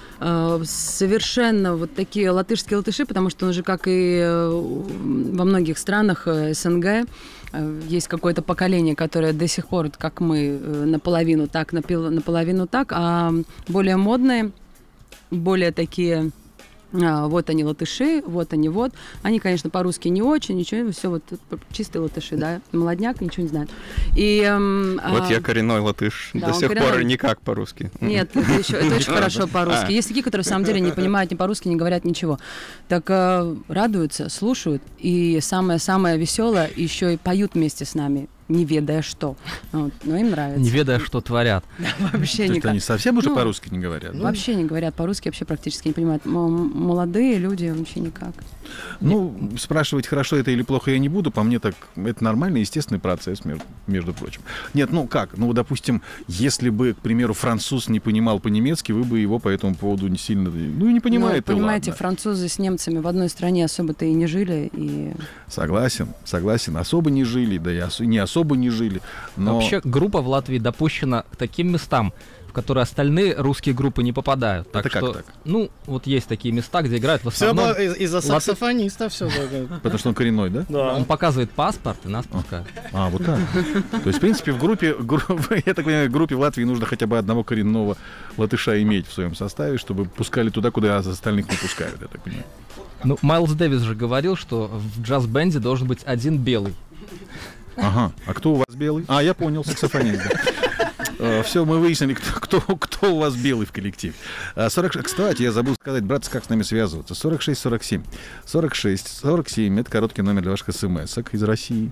совершенно вот такие латышские латыши, потому что он же, как и во многих странах СНГ, есть какое-то поколение, которое до сих пор, как мы, наполовину так, наполовину так, а более модные, более такие... вот они латыши, вот они вот. Они, конечно, по-русски не очень, ничего, все вот чистые латыши, да. Молодняк, ничего не знает. И, Вот я коренной латыш. да, До он сих коренной. пор никак по-русски. Нет, это очень хорошо по-русски. Есть такие, которые, на самом деле, не понимают ни по-русски, не говорят ничего. Так радуются, слушают, и самое-самое веселое, еще и поют вместе с нами. не ведая что. Вот, но им нравится. Не ведая, что творят. Вообще То есть никак. они совсем уже Ну, по-русски не говорят? Вообще не говорят по-русски, вообще практически не понимают. Молодые люди вообще никак. Ну, спрашивать, хорошо это или плохо, я не буду. По мне так, это нормальный, естественный процесс, между прочим. Нет, ну как? Ну, допустим, если бы, к примеру, француз не понимал по-немецки, вы бы его по этому поводу не сильно... Ну, и не понимает, Ну, и понимаете, ладно. французы с немцами в одной стране особо-то и не жили. И... Согласен. Особо не жили, да и не особо не жили. Но... Вообще группа в Латвии допущена к таким местам, в которые остальные русские группы не попадают. Так Это как что, так? ну, вот есть такие места, где играют в Все основном... из-за саксофониста все. Потому что он коренной, да? Он показывает паспорт и нас пускают. А, вот так. То есть, в принципе, в группе, я так понимаю, в группе в Латвии нужно хотя бы одного коренного латыша иметь в своем составе, чтобы пускали туда, куда остальных не пускают, я так понимаю. Ну, Майлз Дэвис же говорил, что в джаз-бенде должен быть один белый. Ага. А кто у вас белый? А, я понял, саксофонист. Все, мы выяснили, кто у вас белый в коллективе. 46, кстати, я забыл сказать, братцы, как с нами связываться. 46-47. 46-47 — это короткий номер для ваших смс-ок из России.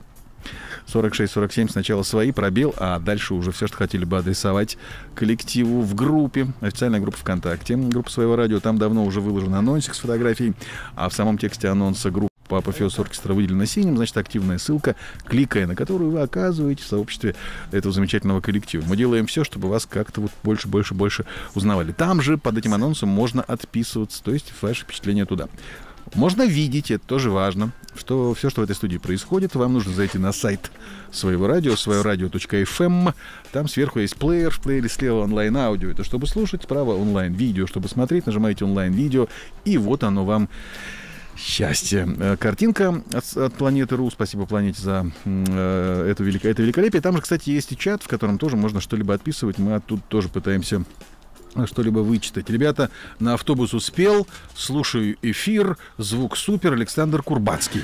46-47 сначала свои, пробел, а дальше уже все, что хотели бы адресовать коллективу в группе. Официальная группа ВКонтакте, группа своего радио. Там давно уже выложен анонсик с фотографией, а в самом тексте анонса группы Апофеоз оркестра выделена синим, значит, активная ссылка, кликая на которую вы оказываетесь в сообществе этого замечательного коллектива. Мы делаем все, чтобы вас как-то вот больше узнавали. Там же под этим анонсом можно отписываться, то есть ваши впечатления туда. Можно видеть, это тоже важно, что все, что в этой студии происходит, вам нужно зайти на сайт своего радио, своерадио.fm. Там сверху есть плеер, в плеере слева онлайн-аудио. Это чтобы слушать, справа онлайн-видео, чтобы смотреть. Нажимаете онлайн-видео, и вот оно вам. Счастье. Картинка от Планеты.ру. Спасибо Планете за это великолепие. Там же, кстати, есть и чат, в котором тоже можно что-либо отписывать. Мы оттуда тоже пытаемся что-либо вычитать. Ребята, на автобус успел, слушаю эфир, звук супер, Александр Курбацкий.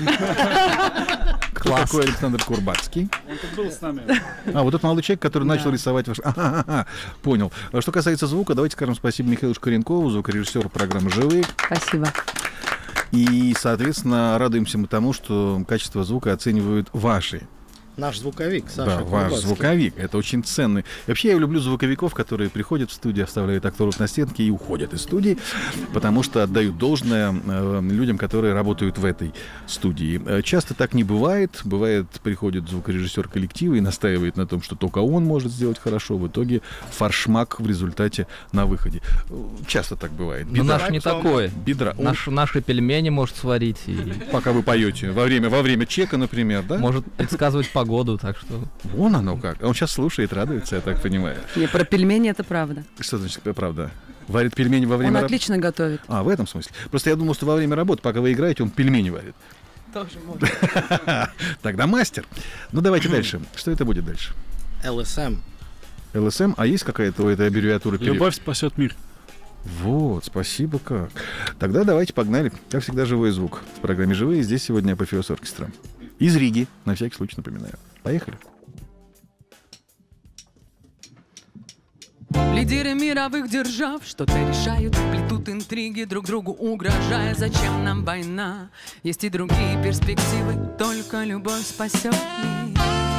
Кто такой Александр Курбацкий? Он тут был с нами. А, вот этот молодой человек, который начал рисовать ваш... Понял. Что касается звука, давайте скажем спасибо Михаилу Шкаренкову, звукорежиссеру программы «Живые». Спасибо. И, соответственно, радуемся мы тому, что качество звука оценивают ваши. Наш звуковик, Саша Да, ваш Курбацкий. звуковик. Это очень ценный. И вообще я люблю звуковиков, которые приходят в студию, оставляют актеров на стенке и уходят из студии, потому что отдают должное людям, которые работают в этой студии. Часто так не бывает. Бывает, приходит звукорежиссер коллектива и настаивает на том, что только он может сделать хорошо. В итоге фаршмак в результате на выходе. Часто так бывает. Но наш не такой. Бедра. Он, Наши пельмени может сварить и пока вы поете, во время чека, например, да? может предсказывать погоду, так что... Вон оно как. Он сейчас слушает, радуется, я так понимаю. Не, про пельмени это правда. Что значит, это правда? Варит пельмени во время Он работы? отлично готовит. А, в этом смысле. Просто я думал, что во время работы, пока вы играете, он пельмени варит. Тоже можно. Тогда мастер. Ну, давайте дальше. Что это будет дальше? ЛСМ. ЛСМ? А есть какая-то у этой аббревиатуры? Любовь спасет мир. Вот, спасибо как. Тогда давайте погнали. Как всегда, живой звук. В программе «Живые» здесь сегодня Апофеоз оркестра. Из Риги, на всякий случай напоминаю. Поехали. Лидеры мировых держав что-то решают, плетут интриги, друг другу угрожая. Зачем нам война? Есть и другие перспективы, только любовь спасет мир.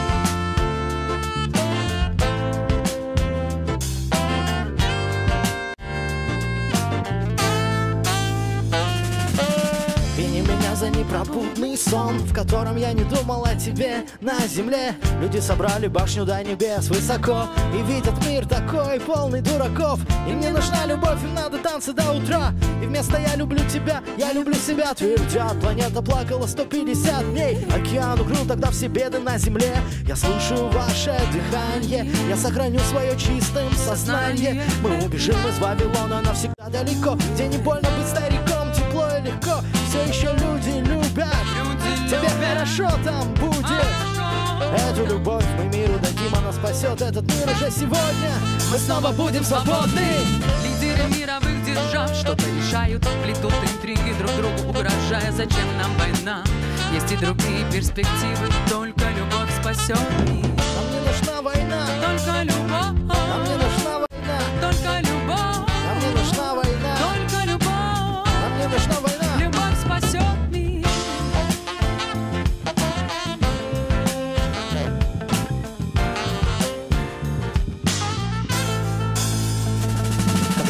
Вини меня за непробудный сон, в котором я не думал о тебе. На земле люди собрали башню до небес высоко и видят мир такой, полный дураков. Им не нужна любовь, им надо танцы до утра. И вместо «я люблю тебя», «я люблю себя» твердят. Планета плакала 150 дней, океан укрыл тогда все беды на земле. Я слушаю ваше дыхание, я сохраню свое чистым сознание. Мы убежим из Вавилона навсегда далеко, где не больно быть стариком, тепло и легко. Все еще люди любят, тебе хорошо там будет. Эту любовь мы миру дадим, она спасет этот мир уже сегодня. Мы снова будем свободны. Лидеры мировых держав что-то решают, плетут интриги, друг другу угрожая. Зачем нам война? Есть и другие перспективы, только любовь спасет мир. Нам не нужна война, Только любовь, нам не нужна война, только любовь, нам не нужна война, только любовь. нам не нужна война. Любовь спасет мир.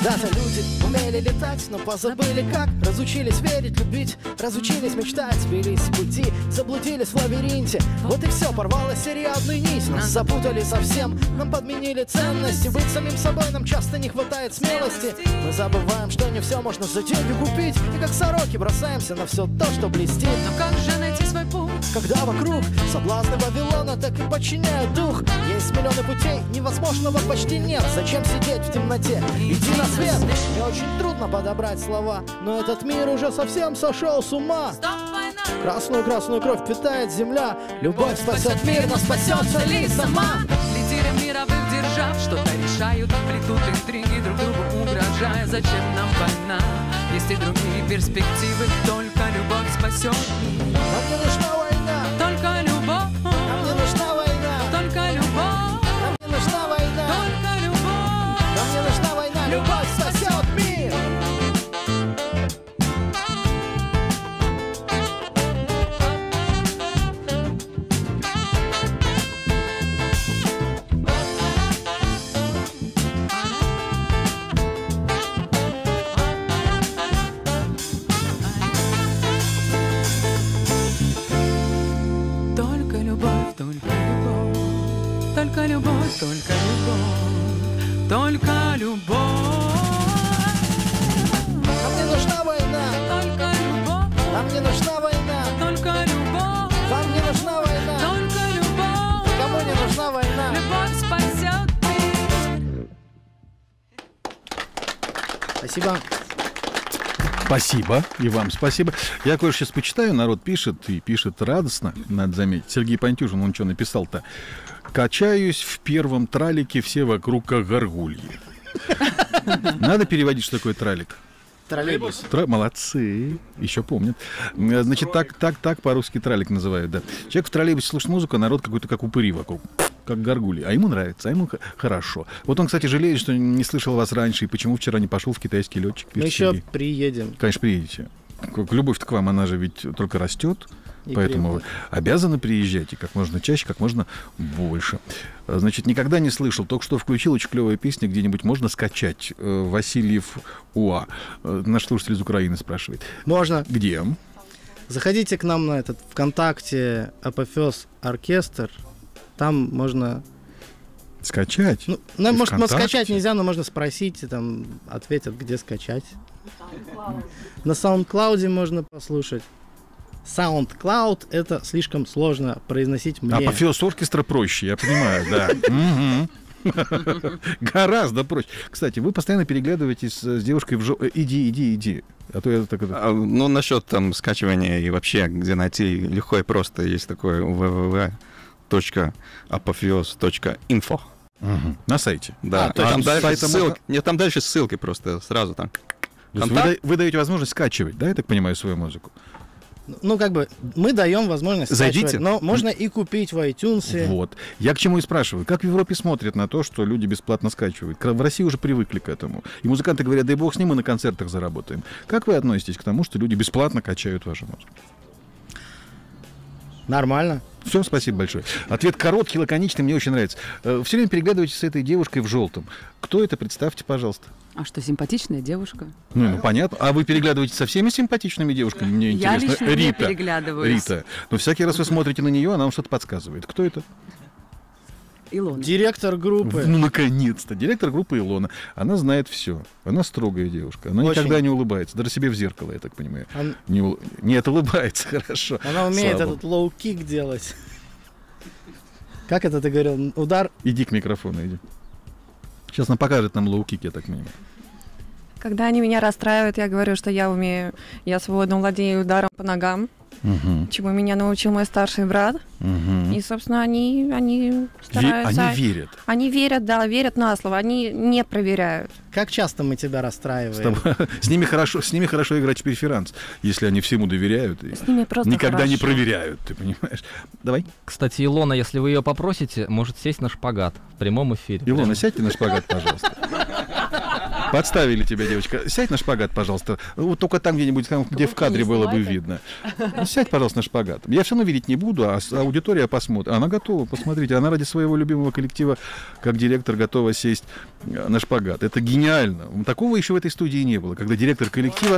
Когда-то люди умели летать, но позабыли как. Разучились верить, любить, разучились мечтать. Сбились с пути, заблудились в лабиринте. Вот и все, порвалась сериадная нить. Нас запутали совсем, нам подменили ценности. Быть самим собой нам часто не хватает смелости. Мы забываем, что не все можно за деньги купить. И как сороки бросаемся на все то, что блестит. Но как же найти свой путь? Когда вокруг соблазны Вавилона так и подчиняют дух. Есть миллионы путей, невозможного почти нет. Зачем сидеть в темноте? Иди на свет. Мне очень трудно подобрать слова, но этот мир уже совсем сошел с ума. Красную кровь питает земля. Любовь спасет мир, но спасется ли сама? Лидеры мировых держав что-то решают, плетут интриги, друг другу угрожая. Зачем нам война? Есть и другие перспективы. Только любовь спасет мир. Нам не нужна война. Только любовь. Нам не нужна война. Только любовь. Нам не нужна война. Только любовь. Нам не нужна война. Любовь спасет мир. Только любовь, только любовь. Только любовь, только любовь. Только любовь. Нам не нужна война. Только любовь. Нам не нужна война. Только любовь. Вам не нужна война. Только любовь. Кому не нужна война? Любовь спасет мир. Спасибо. Спасибо, и вам спасибо. Я кое-что сейчас почитаю, народ пишет, и пишет радостно, надо заметить. Сергей Пантюшин, он что написал-то? «Качаюсь в первом тралике, все вокруг как горгульи». Надо переводить, что такое тралик? Троллейбус. Молодцы, еще помнят. Значит, так по-русски тралик называют, да. Человек в троллейбусе слушает музыку, а народ какой-то как упыри вокруг, как горгульи. А ему нравится, а ему хорошо. Вот он, кстати, жалеет, что не слышал вас раньше, и почему вчера не пошел в китайский летчик. Мы еще приедем. Конечно, приедете. Любовь-то к вам, она же ведь только растет. И Поэтому вы обязаны приезжать и как можно чаще, как можно больше. Значит, никогда не слышал. Только что включил, очень клевая песня, где-нибудь можно скачать. Васильев УА. Наш слушатель из Украины спрашивает. Можно. Где? Заходите к нам на этот ВКонтакте Апофеоз Оркестр. Там можно... Скачать? Ну, Из может, ВКонтакте? скачать нельзя, но можно спросить, и там ответят, где скачать. На SoundCloud можно послушать. SoundCloud — это слишком сложно произносить мне. Апофеоз оркестра проще, я понимаю, да. Гораздо проще. Кстати, вы постоянно переглядываетесь с девушкой в Иди. А то я так... Ну, насчет там скачивания и вообще, где найти легко и просто, есть такое www.apofeoz.info. На сайте. Да, то есть там дальше сайта ссылки. Нет, там дальше ссылки просто сразу там. То есть вы даете возможность скачивать, да, я так понимаю, свою музыку? Ну, как бы, мы даем возможность Зайдите. скачивать, но можно и купить в iTunes. Вот. Я к чему и спрашиваю. Как в Европе смотрят на то, что люди бесплатно скачивают? В России уже привыкли к этому. И музыканты говорят, дай бог с ним, мы на концертах заработаем. Как вы относитесь к тому, что люди бесплатно качают вашу музыку? Нормально. Все, спасибо большое. Ответ короткий, лаконичный, мне очень нравится. Все время переглядываетесь с этой девушкой в желтом. Кто это, представьте, пожалуйста. А что, симпатичная девушка? Ну, понятно. А вы переглядываетесь со всеми симпатичными девушками? Мне Я интересно. лично не переглядываюсь. Рита. Но всякий раз вы смотрите на нее, она вам что-то подсказывает. Кто это? Илона. Директор группы. Ну, наконец-то. Директор группы Илона. Она знает все. Она строгая девушка. Она Очень. никогда не улыбается. Даже себе в зеркало, я так понимаю. Он- Нет, улыбается, хорошо. Она умеет Слава этот лоу-кик делать. Как это ты говорил? Удар. Иди к микрофону, иди. Сейчас она покажет нам лоу-кик, я так понимаю. Когда они меня расстраивают, я говорю, что я свободно владею ударом по ногам, чему меня научил мой старший брат. И, собственно, они стараются... Они верят. Они верят, да, верят на слово, они не проверяют. Как часто мы тебя расстраиваем? С ними хорошо играть в преферанс, если они всему доверяют и С ними просто никогда не хорошо. проверяют, ты понимаешь? Давай. Кстати, Илона, если вы ее попросите, может сесть на шпагат в прямом эфире. Илона, сядьте на шпагат, пожалуйста. Подставили тебя, девочка. Сядь на шпагат, пожалуйста. Вот только там где-нибудь, там, где в кадре было бы видно. Сядь, пожалуйста, на шпагат. Я все равно видеть не буду, а аудитория посмотрит. Она готова, посмотрите. Она ради своего любимого коллектива, как директор, готова сесть на шпагат. Это гениально. Такого еще в этой студии не было, когда директор коллектива,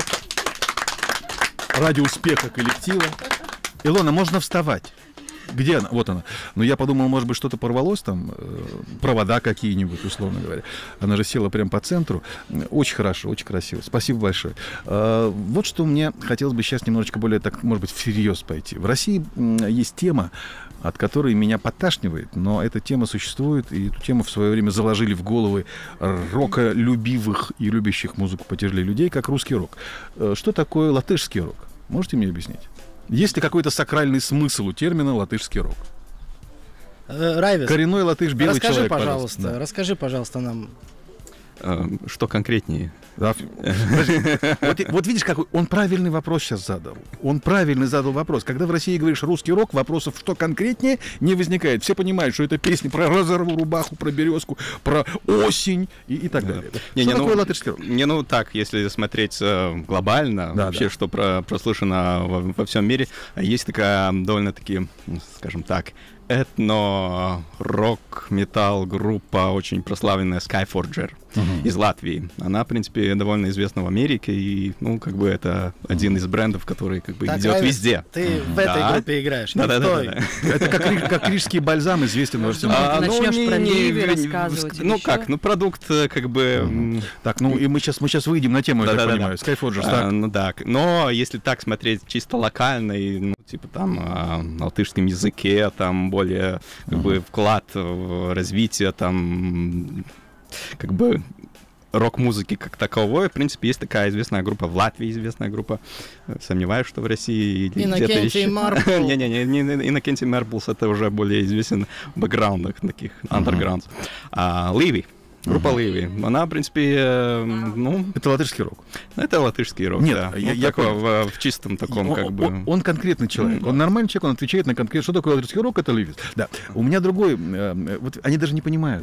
ради успеха коллектива. Илона, можно вставать. Где она? Вот она. Но я подумал, может быть, что-то порвалось там, провода какие-нибудь, условно говоря. Она же села прямо по центру. Очень хорошо, очень красиво. Спасибо большое. Вот что мне хотелось бы сейчас немножечко более, так, может быть, всерьез пойти. В России есть тема, от которой меня подташнивает, но эта тема существует, и эту тему в свое время заложили в головы роколюбивых и любящих музыку потяжелее людей, как русский рок. Что такое латышский рок? Можете мне объяснить? Есть ли какой-то сакральный смысл у термина «латышский рок»? Райвис, коренной латыш, белый человек, пожалуйста. Да. Расскажи, пожалуйста, нам. Что конкретнее? Да. Вот видишь, какой он правильный вопрос сейчас задал. Он правильно задал вопрос. Когда в России говоришь русский рок, вопросов, что конкретнее, не возникает. Все понимают, что это песни про разорву рубаху, про березку, про осень и так далее. Что такое латышский рок? Ну так, если смотреть глобально, вообще, что прослышано во всем мире, есть такая довольно-таки, скажем так, этно-рок-металл группа, очень прославленная Skyforger из Латвии. Она, в принципе, довольно известна в Америке, и, ну, как бы это один из брендов, который как бы так, идет везде. Ты в этой группе играешь, не в той. Это как рижский бальзам известен во всем. Ты начнешь про Ливи рассказывать. Ну как, ну продукт как бы... Так, ну и мы сейчас выйдем на тему, я так понимаю, Skyforger, так? Ну да, но если так смотреть чисто локально, ну, типа там на латышском языке, там более как бы вклад в развитие там как бы рок-музыки как таковой. В принципе, есть такая известная группа в Латвии, известная группа. Сомневаюсь, что в России где-то еще... Не-не-не, Иннокентий Марблс, это уже более известен в бэкграундах таких, андерграунд. Ливи. Группа Ливи. Она, в принципе, ну... Это латышский рок. Это латышский рок, нет, да. Я в чистом таком, как бы... Он конкретный человек. Он нормальный человек, он отвечает на конкретно. Что такое латышский рок? Это Ливи. Да. У меня другой... Вот они даже не понимают.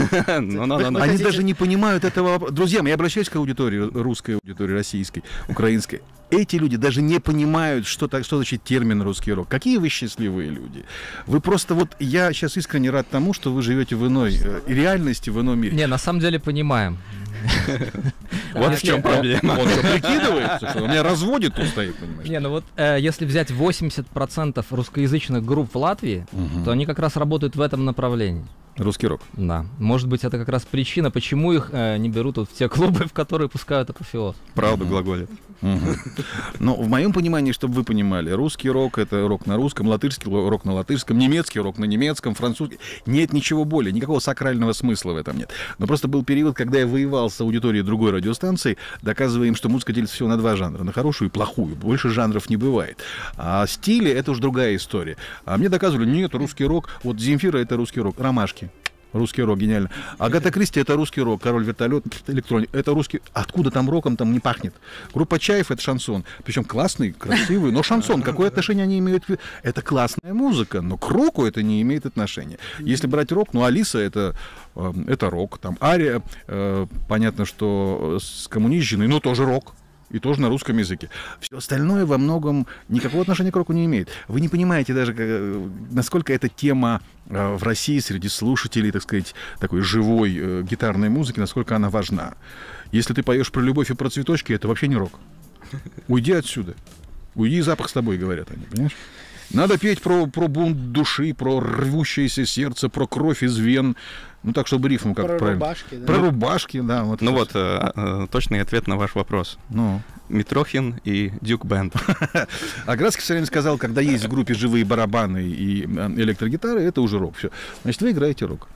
Они даже не понимают этого... Друзья мои, я обращаюсь к аудитории, русской аудитории, российской, украинской. Эти люди даже не понимают, что значит термин «русский рок». Какие вы счастливые люди. Вы просто вот... Я сейчас искренне рад тому, что вы живете в иной реальности, в ином мире. Не, на самом деле понимаем. Вот в чем проблема. Он что, прикидывается, что у меня разводит тут стоит, понимаешь? Не, ну вот если взять 80% русскоязычных групп в Латвии, то они как раз работают в этом направлении. Русский рок. Да. Может быть, это как раз причина, почему их не берут вот в те клубы, в которые пускают апофеоз. Правда глаголит. Но в моем понимании, чтобы вы понимали, русский рок — это рок на русском, латышский рок на латышском, немецкий рок на немецком, французский. Нет ничего более, никакого сакрального смысла в этом нет. Но просто был период, когда я воевал с аудиторией другой радиостанции, доказывая им, что музыка делится всего на два жанра, на хорошую и плохую. Больше жанров не бывает. А стили — это уж другая история. А мне доказывали, нет, русский рок, вот Земфира — это русский рок, Ромашки. Русский рок, гениально. Агата Кристи — это русский рок. Король вертолет, электроник. Это русский... Откуда там роком там не пахнет? Группа Чаев — это шансон. Причем классный, красивый, но шансон. Какое отношение они имеют? Это классная музыка, но к року это не имеет отношения. Если брать рок, ну, Алиса — это рок. Там Ария, понятно, что с коммунизмом, но тоже рок. И тоже на русском языке. Все остальное во многом никакого отношения к року не имеет. Вы не понимаете даже, насколько эта тема в России среди слушателей, так сказать, такой живой гитарной музыки, насколько она важна. Если ты поешь про любовь и про цветочки, это вообще не рок. Уйди отсюда. Уйди, запах с тобой, говорят они, понимаешь? Надо петь про бунт души, про рвущееся сердце, про кровь из вен. Ну, так, чтобы рифму как-то правильно. Рубашки, да? Про рубашки, да. Вот ну вот, точный ответ на ваш вопрос. Ну. Митрохин и Дюк Бенд. А Градский все время сказал, когда есть в группе живые барабаны и электрогитары, это уже рок. Все. Значит, вы играете рок.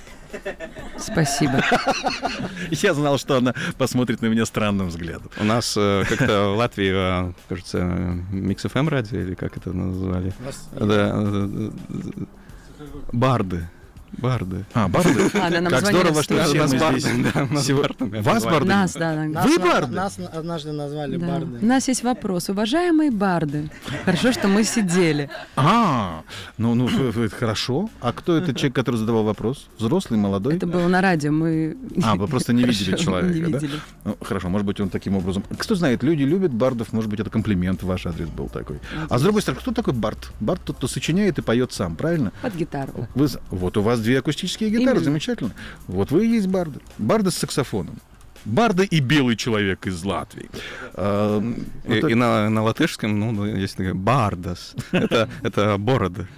Спасибо. Я знал, что она посмотрит на меня странным взглядом. У нас как-то в Латвии, кажется, Mix FM радио, или как это назвали? Да, барды. Барды. Барды. Нам Как звонили здорово, в что студию. все мы Барды, здесь. да, нас Всего- бардами Вас обзывали. барды? Нас, да. Вы барды? Нас однажды назвали Да. барды. У нас есть вопрос. Уважаемые барды, хорошо, что мы сидели. Ну, это хорошо. А кто этот человек, который задавал вопрос? Взрослый, молодой? Это было на радио, мы... Вы просто не видели Хорошо, человека, не да? видели. Ну, хорошо, может быть, он таким образом... Кто знает, люди любят бардов, может быть, это комплимент в ваш адрес был такой. А с другой стороны, кто такой бард? Бард тот, кто сочиняет и поет сам, правильно? Под гитару. Вот у вас 2 акустические гитары, Именно. замечательно. Вот вы и есть барды. Барды с саксофоном. Барды и белый человек из Латвии. И на латышском, есть такая бардас. Это бороды.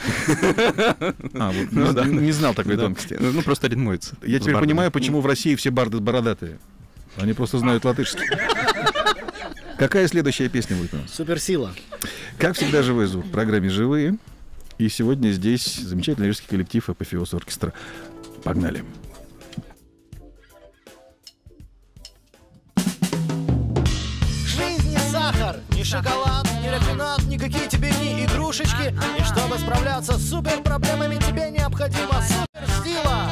Не знал такой тонкости. Просто ритмуется. Я теперь понимаю, почему в России все барды бородатые. Они просто знают латышский. Какая следующая песня будет у нас? Суперсила. Как всегда, живой звук в программе «Живые». И сегодня здесь замечательный рижский коллектив «Апофеоз оркестра». Погнали. Жизнь не сахар, не шоколад, не рафинад, никакие тебе не игрушечки. И чтобы справляться с супер проблемами, тебе необходима суперсила.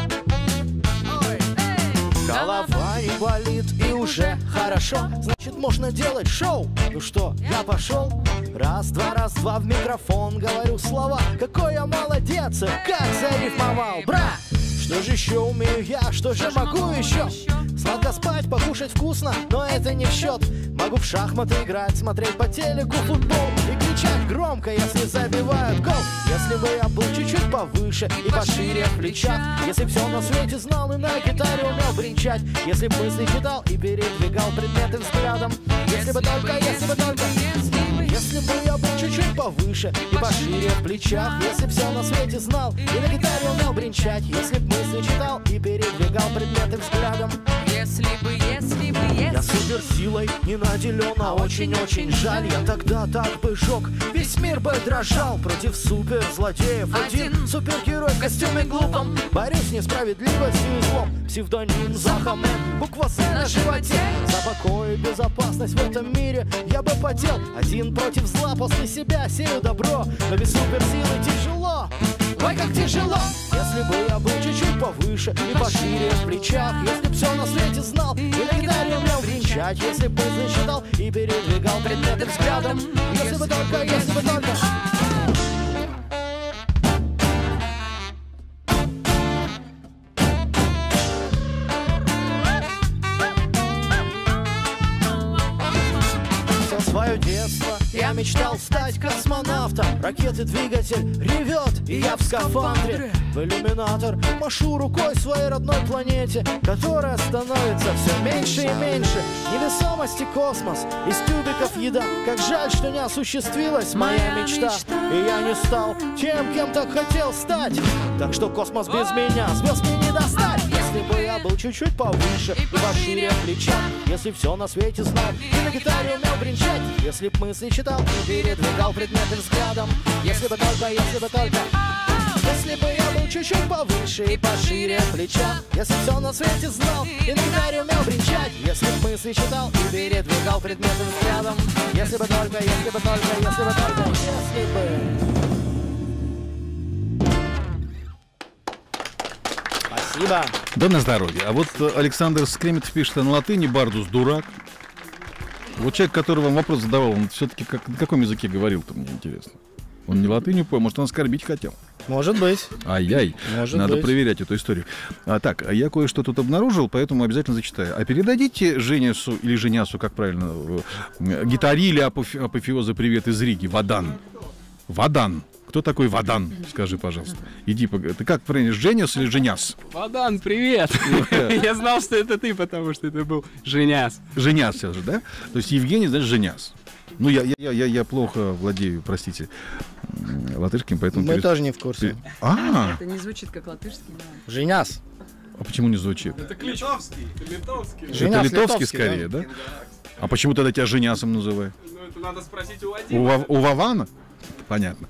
Голова не болит и уже хорошо, значит можно делать шоу. Ну что, я пошел. Раз, два в микрофон говорю слова. Какой я молодец, как зарифмовал, бра! Что же еще умею я, что же могу еще? Сладко спать, покушать вкусно, но это не в счет. Могу в шахматы играть, смотреть по телеку футбол и кричать громко, если забивают гол. Если бы я был чуть-чуть повыше и пошире в плечах, если б все на свете знал и на гитаре умел бренчать, если б мысли читал и передвигал предметы взглядом, если бы только если бы я был чуть-чуть повыше и пошире в плечах, если б все на свете знал и на гитаре умел бренчать, если б мысли читал и передвигал предметы взглядом. Если бы. Я суперсилой не наделен, а очень-очень жаль. Я тогда так бы жег, весь мир бы дрожал. Против суперзлодеев один супергерой в костюме глупом. Борюсь с несправедливостью и злом. Псевдоним Захамен, буква С на животе. За покой и безопасность в этом мире я бы потел. Один против зла, после себя сею добро. Но без суперсилы тяжело. Ой, как тяжело! Если бы я был чуть-чуть повыше и пошире в плечах, если б все на свете знал и на гитаре умел бренчать, если бы мысли читал и передвигал предметы взглядом, если бы только. Все свое детство я мечтал стать космонавтом. Ракеты, двигатель ревет, и я в скафандре. В иллюминатор машу рукой своей родной планете, которая становится все меньше и меньше. Невесомость и космос, из тюбиков еда. Как жаль, что не осуществилась моя мечта, и я не стал тем, кем так хотел стать. Так что космос без меня, звезд мне не достать. Если бы я был чуть-чуть повыше и пошире в плечах, если все на свете знал и на гитаре умел бренчать, если б мысли читал и передвигал предметы взглядом, если бы только. Если бы я был чуть-чуть повыше и пошире в плечах, если все на свете знал и на гитаре умел бренчать, если б мысли читал и передвигал предметы взглядом, если бы только. Спасибо. Да на здоровье. А вот Александр Скреметов пишет на латыни «бардус дурак». Вот человек, который вам вопрос задавал, он все-таки на каком языке говорил-то, мне интересно. Он не латынью понял, может, он оскорбить хотел. Может быть. Ай-яй, надо проверять эту историю. Так, я кое-что тут обнаружил, поэтому обязательно зачитаю. А передадите Женясу или Женясу, как правильно, гитариле апофеоза привет из Риги, Вадан. Вадан. Кто такой Вадан? Скажи, пожалуйста. Иди, ты как правильно, Женяс или Женяс? Вадан, привет! Я знал, что это ты, потому что это был Женяс. Женяс все же, да? То есть Евгений, значит, Женяс. Ну, я плохо владею, простите, латышским, поэтому... Мы тоже не в курсе. Это не звучит как латышский, но... Женяс. А почему не звучит? Это литовский. Это литовский скорее, да? А почему тогда тебя Женясом называют? Ну, это надо спросить у Вадима. У Вавана? Понятно.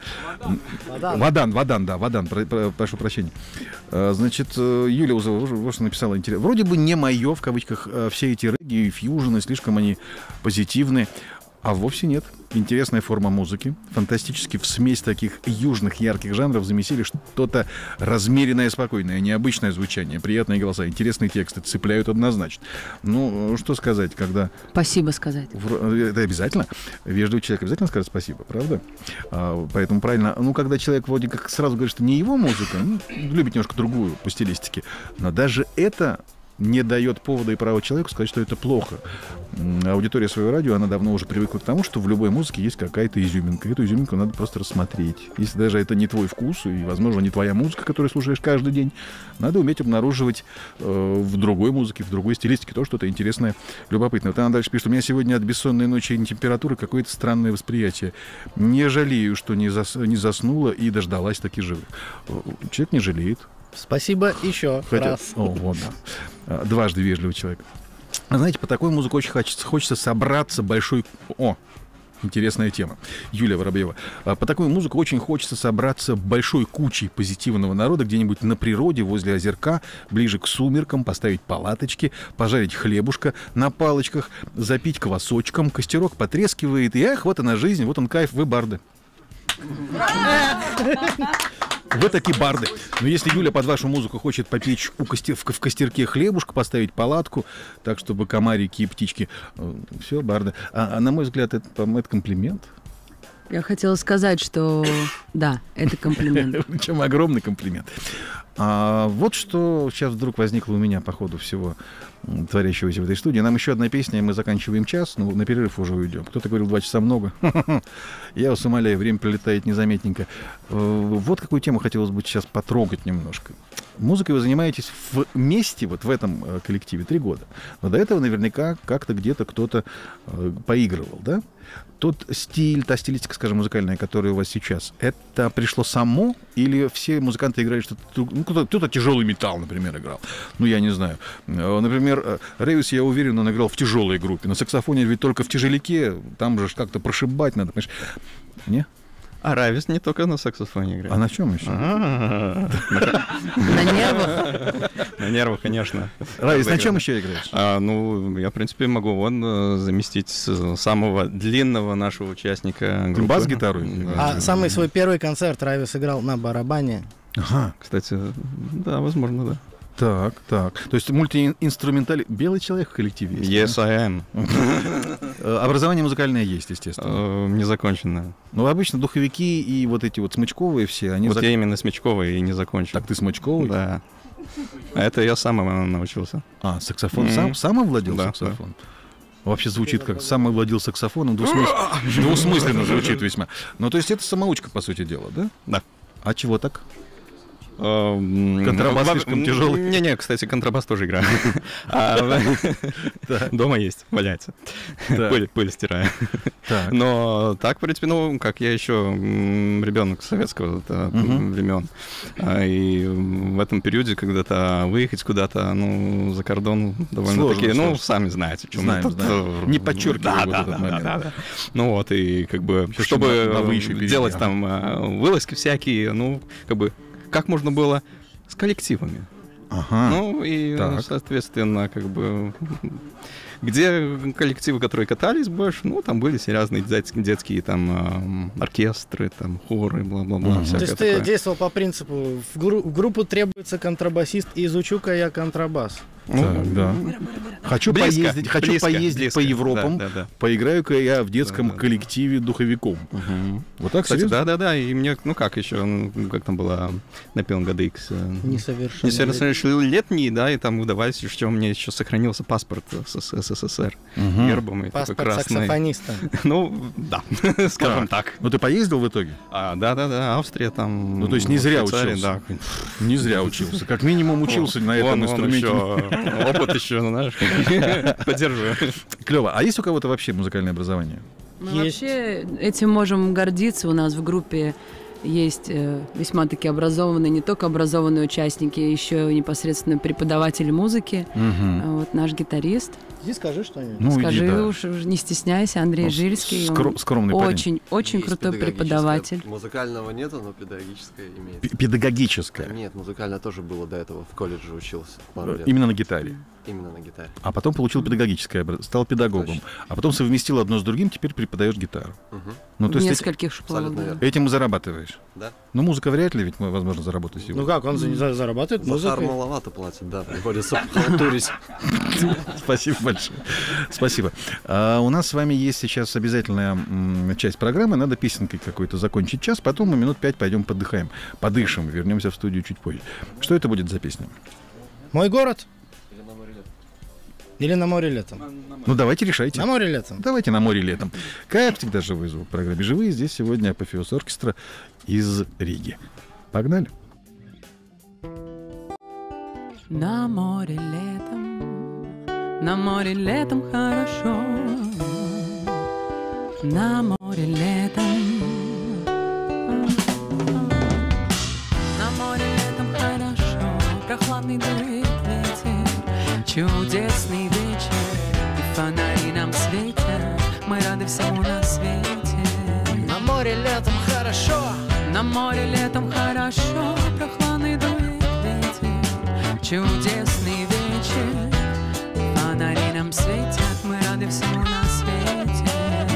Вадан, прошу прощения. Значит, Юлия Узова вот что написала интересно. Вроде бы не мое, в кавычках, все эти регги и фьюжены, слишком они позитивны. А вовсе нет. Интересная форма музыки. Фантастически в смесь таких южных ярких жанров замесили что-то размеренное, спокойное, необычное звучание, приятные голоса, интересные тексты, цепляют однозначно. Ну, что сказать, когда... Спасибо сказать. Это обязательно. Вежливый человек обязательно скажет спасибо, правда? Поэтому правильно. Ну, когда человек вроде как сразу говорит, что не его музыка, любит немножко другую по стилистике, но даже это не дает повода и права человеку сказать, что это плохо. Аудитория своего радио, она давно уже привыкла к тому, что в любой музыке есть какая-то изюминка. Эту изюминку надо просто рассмотреть. Если даже это не твой вкус и, возможно, не твоя музыка, которую слушаешь каждый день, надо уметь обнаруживать в другой музыке, в другой стилистике то, что-то интересное, любопытное. Вот она дальше пишет: у меня сегодня от бессонной ночи и температуры какое-то странное восприятие. Не жалею, что не заснула и дождалась таки живых. Человек не жалеет. Спасибо еще раз. О, вот, да. Дважды вежливый человек. Знаете, по такой музыке очень хочется собраться большой... О, интересная тема. Юлия Воробьева. По такой музыке очень хочется собраться большой кучей позитивного народа где-нибудь на природе, возле озерка, ближе к сумеркам, поставить палаточки, пожарить хлебушка на палочках, запить квасочком, костерок потрескивает, и эх, вот она жизнь, вот он кайф, вы барды. Вы такие барды. Но если Юля под вашу музыку хочет попечь в костерке хлебушка, поставить палатку, так, чтобы комарики и птички... Все, барды. А на мой взгляд, это комплимент. Я хотела сказать, что да, это комплимент. Причем огромный комплимент. Вот что сейчас вдруг возникло у меня по ходу всего творящегося в этой студии. Нам еще одна песня, и мы заканчиваем час, но на перерыв уже уйдем. Кто-то говорил 2 часа много. Я вас умоляю, время пролетает незаметненько. Вот какую тему хотелось бы сейчас потрогать немножко. Музыкой вы занимаетесь вместе, вот в этом коллективе 3 года. Но до этого наверняка как-то где-то кто-то поигрывал, да? Тот стиль, та стилистика, скажем, музыкальная, которая у вас сейчас, это пришло само? Или все музыканты играли что-то... Ну, кто-то тяжелый металл, например, играл. Ну, я не знаю. Например, Рэвис, я уверен, он играл в тяжелой группе. На саксофоне ведь только в тяжеляке. Там же как-то прошибать надо, понимаешь? Не? А Равис не только на саксофоне играет. А на чем еще? На нервах? На нервах, конечно. Равис, на чем еще играешь? Ну, я, в принципе, могу заместить самого длинного нашего участника группы. Бас-гитару? А самый свой первый концерт Равис играл на барабане. Ага. Кстати, да, возможно, да. Так. То есть мультиинструменталь... Белый человек в коллективе есть? Yes, I am. Образование музыкальное есть, естественно. Незаконченное. Ну, обычно духовики и вот эти вот смычковые все, они... Вот я именно смычковый и не закончил. Так ты смычковый? Да. А это я сам научился. Саксофон сам овладел саксофоном? Да. Вообще звучит как «сам овладел саксофоном», двусмысленно звучит весьма. Ну, то есть это самоучка, по сути дела, да? Да. А чего так? Контрабас слишком тяжелый. Не, кстати, контрабас тоже играю. Дома есть, валяется. Пыль стираю. Но так, в принципе, ну, как я еще ребенок советского времен. И в этом периоде когда-то выехать куда-то, ну, за кордон довольно-таки, ну, сами знаете, что мы тут... Не подчеркиваю вот этот момент. Ну вот, и как бы, чтобы делать там вылазки всякие, ну, как бы, как можно было с коллективами. Ага. Ну, и, соответственно, как бы... Где коллективы, которые катались больше, ну, там были все разные детские там оркестры, там хоры, бла-бла-бла. То есть ты действовал по принципу, в группу требуется контрабасист, и изучу-ка я контрабас. Так, да. Хочу поездить по Европам, поиграю-ка я в детском коллективе духовиком. Вот так, кстати, да. И мне, ну как еще, как там было, напел GDX. Несовершеннолетний, да, и там выдавались, что мне еще сохранился паспорт с СССР. Гербом. Паспорт саксофониста. Ну, да, скажем так. Ну ты поездил в итоге? Да, Австрия там. Ну то есть не зря учился. Не зря учился. Как минимум учился на этом инструменте. Опыт еще, знаешь, поддерживаю. Клево. А есть у кого-то вообще музыкальное образование? Мы вообще этим можем гордиться. У нас в группе есть весьма-таки образованные, не только образованные участники, еще непосредственно преподаватели музыки. Вот наш гитарист Иди скажи что-нибудь. Ну, Скажи иди, да. уж, не стесняйся, Андрей Ну, Жильский. Он скромный парень. очень Есть крутой педагогическое. преподаватель. Музыкального нету, но педагогическое имеет. Педагогическое. Нет, музыкальное тоже было до этого. В колледже учился пару лет. Именно на гитаре. Именно на гитаре. А потом получил педагогическое образование, стал педагогом. Точно. А потом совместил одно с другим, теперь преподаешь гитару. Угу. Ну, В то есть нескольких школах. абсолютно да. верно. этим и зарабатываешь. Да. Ну, музыка вряд ли, ведь возможно заработать сегодня. Ну как, он зарабатывает Захар музыкой. маловато платит, да, приходится халтурить. Спасибо большое. Спасибо. У нас с вами есть сейчас обязательная часть программы. Надо песенкой какой-то закончить час. Потом мы минут 5 пойдем подыхаем. Подышим. Вернемся в студию чуть позже. Что это будет за песня? Мой город? Или на море летом? Ну, давайте решайте. На море летом. Давайте на море летом. Как всегда, живой звук в программе «Живые». Здесь сегодня Апофеоз оркестра из Риги. Погнали. На море летом хорошо. На море летом. На море летом хорошо. Прохладный дует ветер. Чудесный вечер. И фонари нам светят. Мы рады всему на свете. На море летом хорошо. На море летом хорошо. Прохладный дует ветер. Чудесный вечер. Фонари нам светят. Мы рады всему на свете.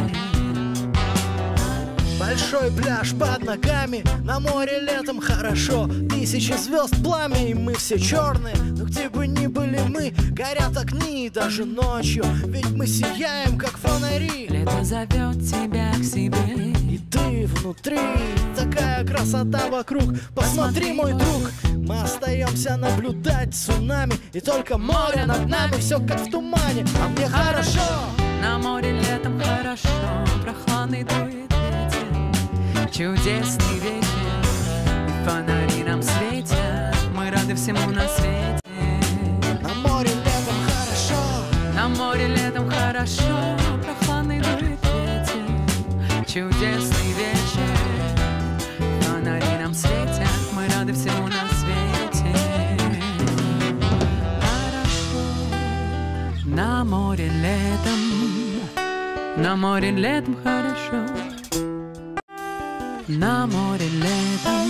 Большой пляж под ногами. На море летом хорошо. Тысячи звезд, пламя, и мы все черные. Но где бы ни были мы, горят огни даже ночью. Ведь мы сияем, как фонари. Лето зовет тебя к себе. И ты внутри, такая красота вокруг. Посмотри, мой друг, мы остаемся наблюдать цунами. И только море над нами, все как в тумане. А мне хорошо. На море летом хорошо. Прохладный дует ветер. Чудесный вечер. И фонари нам светят. Мы рады всему на свете. На море летом хорошо. На море летом хорошо. Прохладный дует ветер. Чудесный вечер. Фонари нам светят. Мы рады всему на свете. Хорошо. На море летом. На море летом хорошо. На море летом.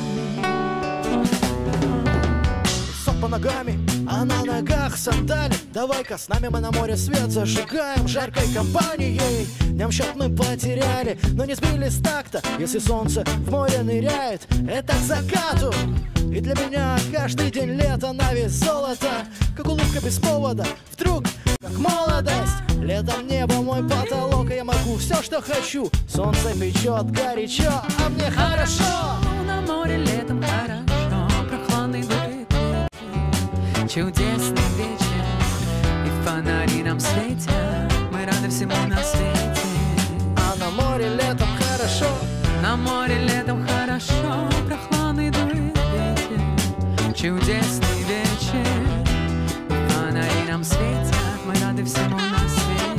Песок по ногами, а на ногах сандали. Давай-ка с нами мы на море свет зажигаем жаркой компанией. Днем счет мы потеряли, но не сбили с такта. Если солнце в море ныряет, это к закату. И для меня каждый день лето на вес золота. Как улыбка без повода, вдруг как молодость. Летом небо мой потолок, и я могу все, что хочу. Солнце печет горячо, а мне хорошо. На море летом хорошо. Прохладный дует ветер. Чудесный вечер. И фонари нам светят. Мы рады всему на свете. А на море летом хорошо. На море летом хорошо. Прохладный дует ветер. Чудесный вечер. И фонари нам светят. Мы рады всему на свете.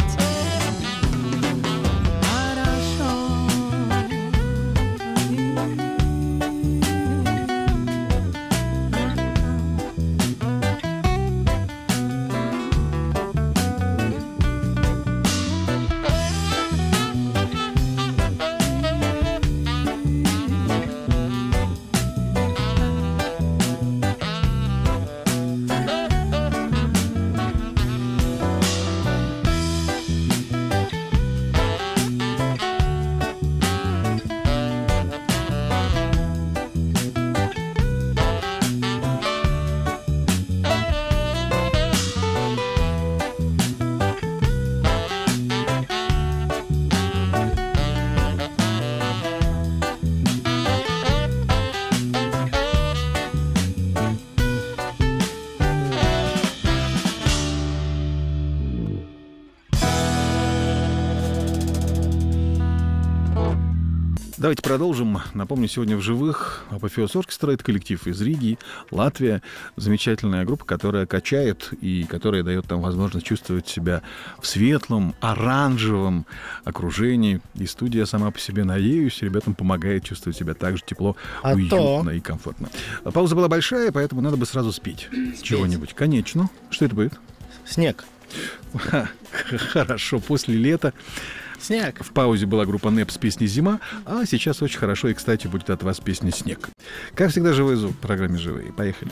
Давайте продолжим. Напомню, сегодня в живых Апофеоз оркестра. Это коллектив из Риги, Латвия. Замечательная группа, которая качает и которая дает нам возможность чувствовать себя в светлом, оранжевом окружении. И студия сама по себе, надеюсь, ребятам помогает чувствовать себя так же тепло, уютно и комфортно. Пауза была большая, поэтому надо бы сразу спеть чего-нибудь. Конечно. Что это будет? Снег. Хорошо, после лета. Снег. В паузе была группа НЭП с песней «Зима», а сейчас очень хорошо и, кстати, будет от вас песня «Снег». Как всегда, живой звук в программе «Живые». Поехали.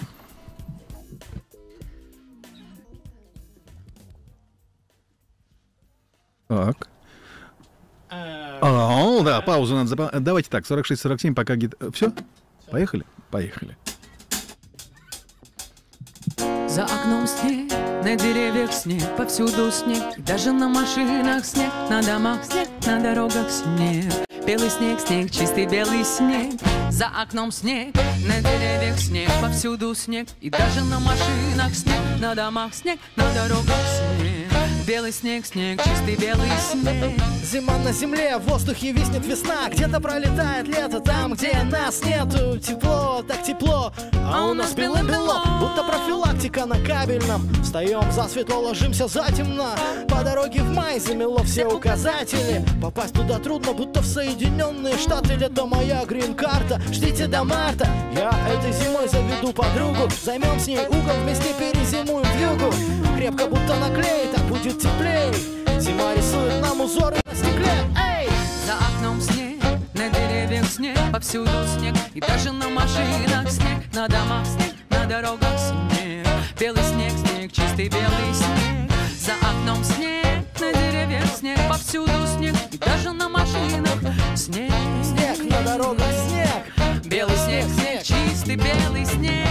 Так. Да, паузу надо заполнять. Давайте так, 46-47, пока Все? Поехали? Поехали. За окном снег, на деревьях снег, повсюду снег, и даже на машинах снег, на домах снег, на дорогах снег. Белый снег, снег, чистый белый снег. За окном снег, на деревьях снег, повсюду снег, и даже на машинах снег, на домах снег, на дорогах снег. Белый снег, снег, чистый белый снег. Зима на земле, в воздухе виснет весна. Где-то пролетает лето, там, где нас нету. Тепло, так тепло, а у нас белым-бело. Будто профилактика на кабельном. Встаем засветло, ложимся затемно. По дороге в май замело все указатели. Попасть туда трудно, будто в Соединенные Штаты. Лето моя грин-карта, ждите до марта. Я этой зимой заведу подругу. Займем с ней угол, вместе перезимуем в югу. Крепко будто наклей, так будет теплей. Зима рисует нам узоры на стекле. Эй! За окном снег, на деревьях снег, повсюду снег, и даже на машинах снег, на домах снег, на дорогах снег. Белый снег, снег, чистый белый снег. За окном снег, на деревьях снег, повсюду снег, и даже на машинах снег. Снег на дорогах снег. Белый снег, снег, чистый белый снег.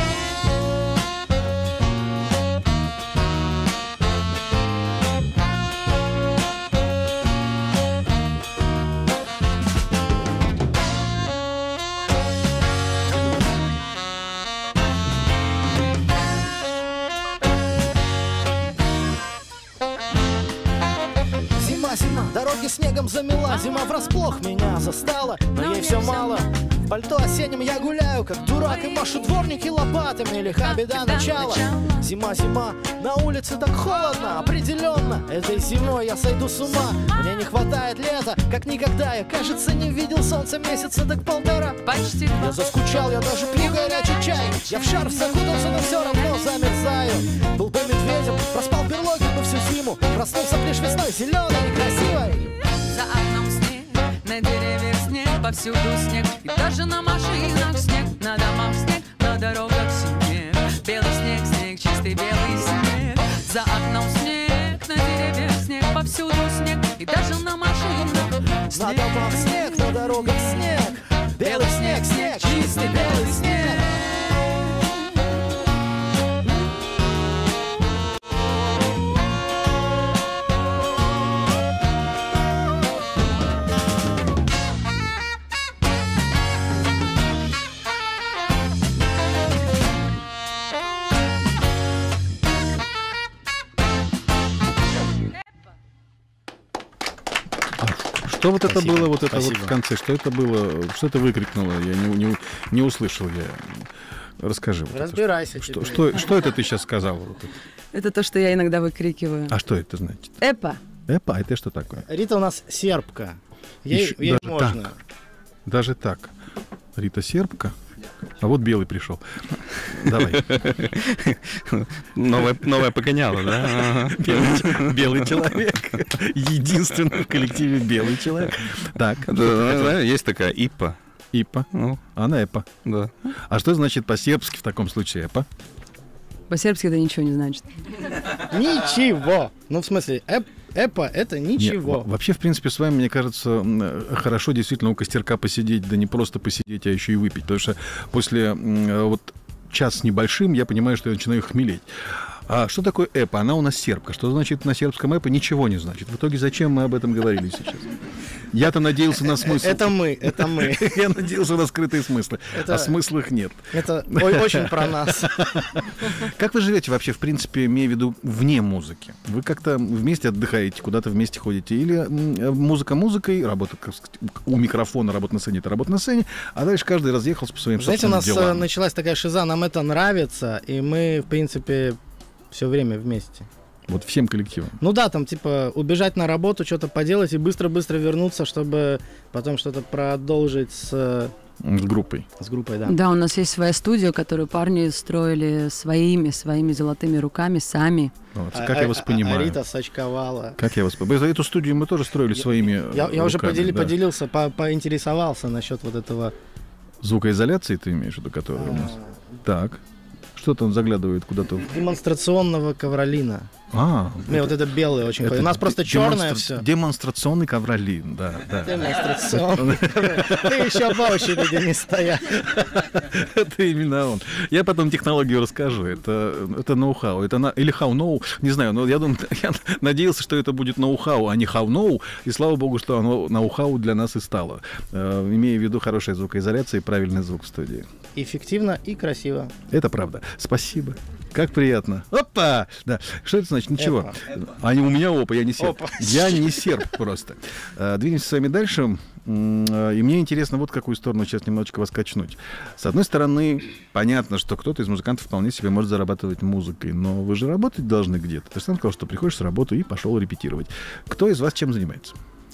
Дороги снегом замела, зима врасплох меня застала, но ей все мало. В пальто осеннем я гуляю, как дурак, и машу дворники лопатами, лиха беда начала. Зима, зима, на улице так холодно, определенно, этой зимой я сойду с ума. Мне не хватает лета, как никогда, я, кажется, не видел солнца месяца так полтора. Почти я заскучал, я даже пью горячий чай. Я в шарф закутался, но все равно замерзаю. Был бы медведем, проспал в берлоге, но всю зиму проснулся лишь весной, зеленой и красивой. За окном снег, на деревьях снег, повсюду снег, и даже на машинах снег, на домах снег, на дорогах снег. Белый снег, снег, чистый белый снег. За окном снег, на деревьях снег, повсюду снег, и даже на машинах снег. На домах снег, на дорогах снег. Белый снег, снег, чистый белый снег. Что вот это было, вот это вот в конце? Что это было? Что это выкрикнуло? Я не услышал. Расскажи. Разбирайся. Что это ты сейчас сказал? Это то, что я иногда выкрикиваю. А что это значит? Эпа. Эпа, это что такое? Рита у нас сербка. Ей можно. Так. Даже так. Рита сербка? А вот белый пришел. Давай. Новое погоняло, да? Белый человек. Единственный в коллективе белый человек. Так. Есть такая ИПА. ИПА. Она эпа. Да. А что значит по-сербски в таком случае эпа? По-сербски это ничего не значит. Ничего. Ну, в смысле, эпа — это ничего. Нет, вообще, в принципе, с вами, мне кажется, хорошо действительно у костерка посидеть, да не просто посидеть, а еще и выпить. Потому что после вот час с небольшим я понимаю, что я начинаю хмелеть. А что такое эпа? Она у нас сербка. Что значит на сербском эпа? Ничего не значит. В итоге зачем мы об этом говорили сейчас? Я-то надеялся на смысл. Это мы. Я надеялся на скрытые смыслы. А смысла их нет. Это очень про нас. Как вы живете вообще, в принципе, имею в виду, вне музыки? Вы как-то вместе отдыхаете, куда-то вместе ходите? Или музыка музыкой, работа у микрофона, работа на сцене — это работа на сцене, а дальше каждый разъехался по своим собственным делам? Знаете, у нас началась такая шиза, нам это нравится, и мы, в принципе, все время вместе. Вот всем коллективом. Ну да, там типа убежать на работу, что-то поделать и быстро-быстро вернуться, чтобы потом что-то продолжить с С группой? С группой, да. Да, у нас есть своя студия, которую парни строили своими золотыми руками сами. Вот, как я вас понимаю. Арита сочковала. Как я вас понимаю. Эту студию мы тоже строили своими Я уже руками, поделился, поинтересовался насчет вот этого... Звукоизоляции ты имеешь в виду, которая у нас? Так. Что-то он заглядывает куда-то. Демонстрационного ковролина. Вот это белое очень. У нас просто черное все. Демонстрационный ковролин, да. Демонстрационный ковролин. Ты еще по очереди не стоял. Это именно он. Я потом технологию расскажу. Это ноу-хау. Или хау-ноу. Не знаю, но я надеялся, что это будет ноу-хау, а не хау-ноу. И слава богу, что оно ноу-хау для нас и стало. Имея в виду хорошая звукоизоляция и правильный звук в студии. Эффективно и красиво. Это правда. Спасибо. Как приятно. Опа! Да. Что это значит? Ничего. У меня опа, я не серб. Я не серб просто. Двинемся с вами дальше. И мне интересно вот в какую сторону сейчас немножечко вас качнуть. С одной стороны, понятно, что кто-то из музыкантов вполне себе может зарабатывать музыкой, но вы же работать должны где-то. Ты же сам сказал, что приходишь с работы и пошел репетировать. Кто из вас чем занимается?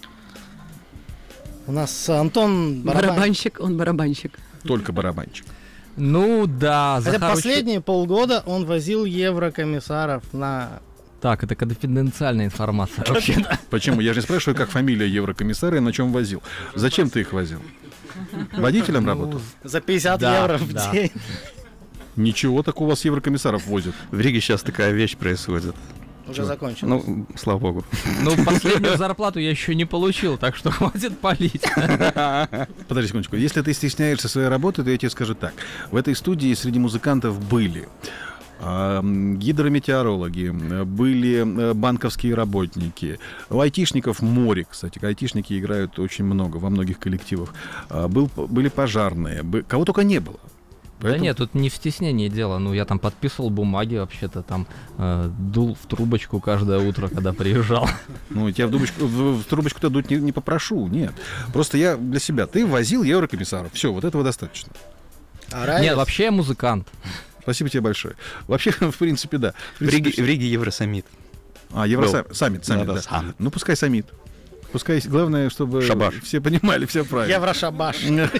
У нас Антон барабанщик, он барабанщик. Только барабанщик. Ну да, хотя последние полгода он возил еврокомиссаров на... Так, это конфиденциальная информация вообще-то. Почему? Я же не спрашиваю, как фамилия еврокомиссара и на чем возил. Зачем ты их возил? Водителем работал? За 50 евро в день. Ничего, так у вас еврокомиссаров возят. В Риге сейчас такая вещь происходит. Уже закончилось. Ну, слава богу. Ну, последнюю зарплату я еще не получил, так что хватит палить. Подожди секундочку. Если ты стесняешься своей работы, то я тебе скажу так. В этой студии среди музыкантов были гидрометеорологи, были банковские работники, у айтишников море, кстати. Айтишники играют очень много во многих коллективах. Были пожарные, кого только не было. Да нет, тут не в стеснении дело. Ну, я там подписывал бумаги, вообще-то там дул в трубочку каждое утро, когда приезжал. Ну, я в трубочку-то дуть не попрошу, нет. Просто я для себя. Ты возил еврокомиссаров. Все, вот этого достаточно. Нет, вообще я музыкант. Спасибо тебе большое. Вообще, в принципе, да. В Риге Евросаммит. Евросаммит, да. Ну, пускай саммит. Пускай, главное, чтобы все понимали, все правильно. Еврошабаш.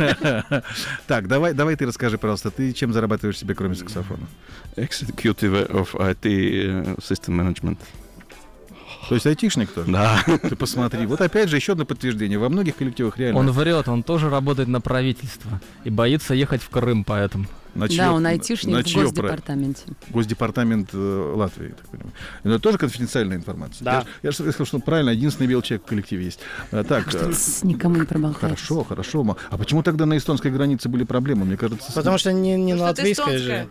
Так, давай ты расскажи, пожалуйста, ты чем зарабатываешь себе, кроме саксофона? Executive of IT System Management. То есть айтишник тоже? Да. Ты посмотри. Вот опять же еще одно подтверждение. Во многих коллективах реально... Он врет, он тоже работает на правительство и боится ехать в Крым поэтому. Да, он айтишник в Госдепартаменте. Госдепартамент Латвии, я так понимаю. Но это тоже конфиденциальная информация. Да. Я сказал, что правильно, единственный белый человек в коллективе есть. Так, никому не проболтается. Хорошо. А почему тогда на эстонской границе были проблемы? Мне кажется... Потому что не на латвийской же.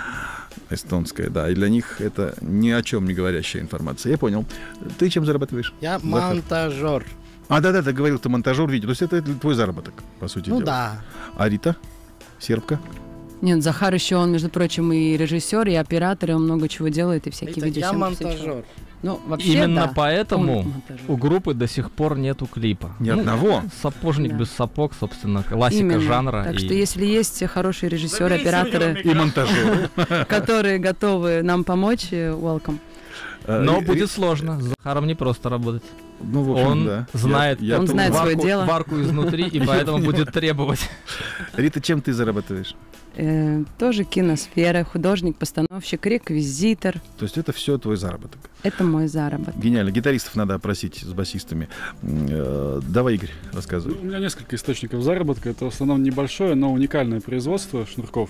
Эстонская, да. И для них это ни о чем не говорящая информация. Я понял. Ты чем зарабатываешь? Я монтажер. Да, ты говорил, ты монтажер видео. То есть это твой заработок, по сути дела. Ну да. А Рита? Сербка? Нет, Захар еще, он, между прочим, и режиссер, и оператор, и он много чего делает, и всякие видеосъемки. Я монтажер. Ну, вообще, именно поэтому у группы до сих пор нету клипа. Ни одного. Сапожник без сапог, собственно, классика жанра. Так что если есть хорошие режиссеры, операторы и монтажеры, которые готовы нам помочь, welcome. Но будет сложно. С Захаром не просто работать. Ну, в общем, он знает, он знает свое дело. Варку изнутри, и поэтому будет требовать. Рита, чем ты зарабатываешь? Тоже киносфера, художник, постановщик, реквизитор. То есть это все твой заработок? Это мой заработок. Гениально. Гитаристов надо опросить с басистами. Давай, Игорь, рассказывай. У меня несколько источников заработка. Это в основном небольшое, но уникальное производство шнурков.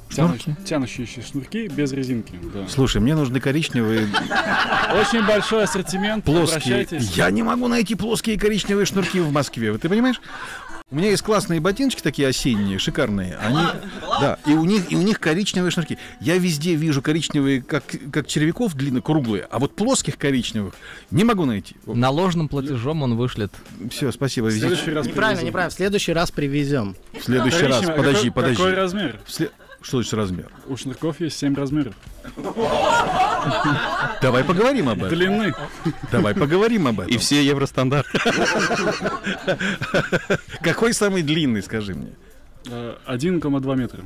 Тянущие шнурки без резинки. Да. Слушай, мне нужны коричневые... Очень большой ассортимент. Плоские. Я не могу найти плоские коричневые шнурки в Москве. Ты понимаешь? У меня есть классные ботиночки такие осенние, шикарные. Они, да, и у них коричневые шнурки. Я везде вижу коричневые, как червяков, длинно круглые, а вот плоских коричневых не могу найти. Наложенным платежом он вышлет. Все, спасибо. Неправильно. В следующий раз привезем. В следующий раз. Подожди. Какой размер? Что значит размер? У шнурков есть 7 размеров. Давай поговорим об этом. Длины. Давай поговорим об этом. И все евростандарты. Какой самый длинный, скажи мне? 1,2 метра.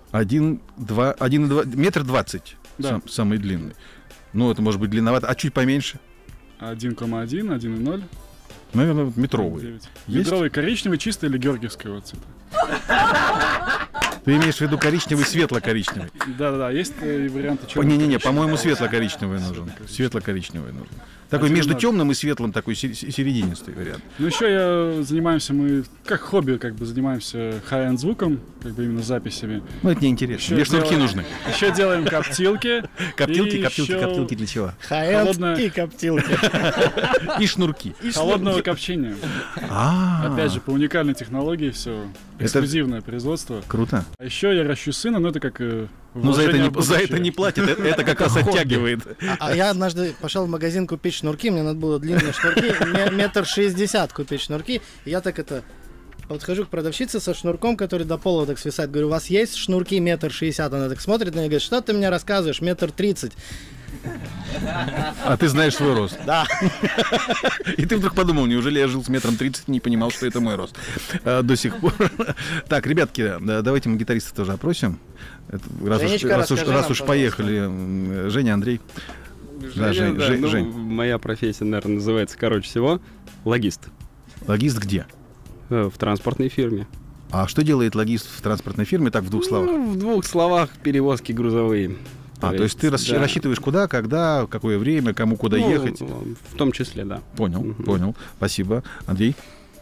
1,2 метр 20. Да. Самый длинный. Ну, это может быть длинновато. А чуть поменьше? 1,1, 1,0. Наверное, метровый. Метровый коричневый, чистый или георгиевского цвета? Ты имеешь в виду коричневый, светло-коричневый? Да-да-да, есть и варианты черного. Не-не-не, по-моему, светло-коричневый нужен. Светло-коричневый нужен. Такой между темным и светлым, такой серединистый вариант. Ну, еще мы как хобби, занимаемся хай-энд звуком, именно записями. Ну, это неинтересно. Мне шнурки нужны. Еще делаем коптилки. Коптилки для чего? Хай-энд и коптилки. И шнурки. Холодного копчения. Опять же, по уникальной технологии все. Эксклюзивное производство. Круто. А еще я ращу сына, но это как... Ну, за это не платят, это как раз оттягивает. А я однажды пошел в магазин купить шнурки, мне надо было длинные шнурки, 1,60 м купить шнурки, и я так подхожу к продавщице со шнурком, который до пола так свисает, говорю, у вас есть шнурки 1,60 м? Она так смотрит на меня и говорит, что ты мне рассказываешь, 1,30 м. А ты знаешь свой рост. Да. И ты вдруг подумал, неужели я жил с 1,30 м и не понимал, что это мой рост до сих пор. Так, ребятки, давайте мы гитариста тоже опросим. Раз уж поехали. Женя, Андрей. Жень. Моя профессия, наверное, называется, короче всего, логист. Логист где? В транспортной фирме. А что делает логист в транспортной фирме, так в двух словах? В двух словах перевозки грузовые. То есть ты рассчитываешь куда, когда, какое время, кому куда ехать? В том числе, да. Понял. Спасибо. Андрей?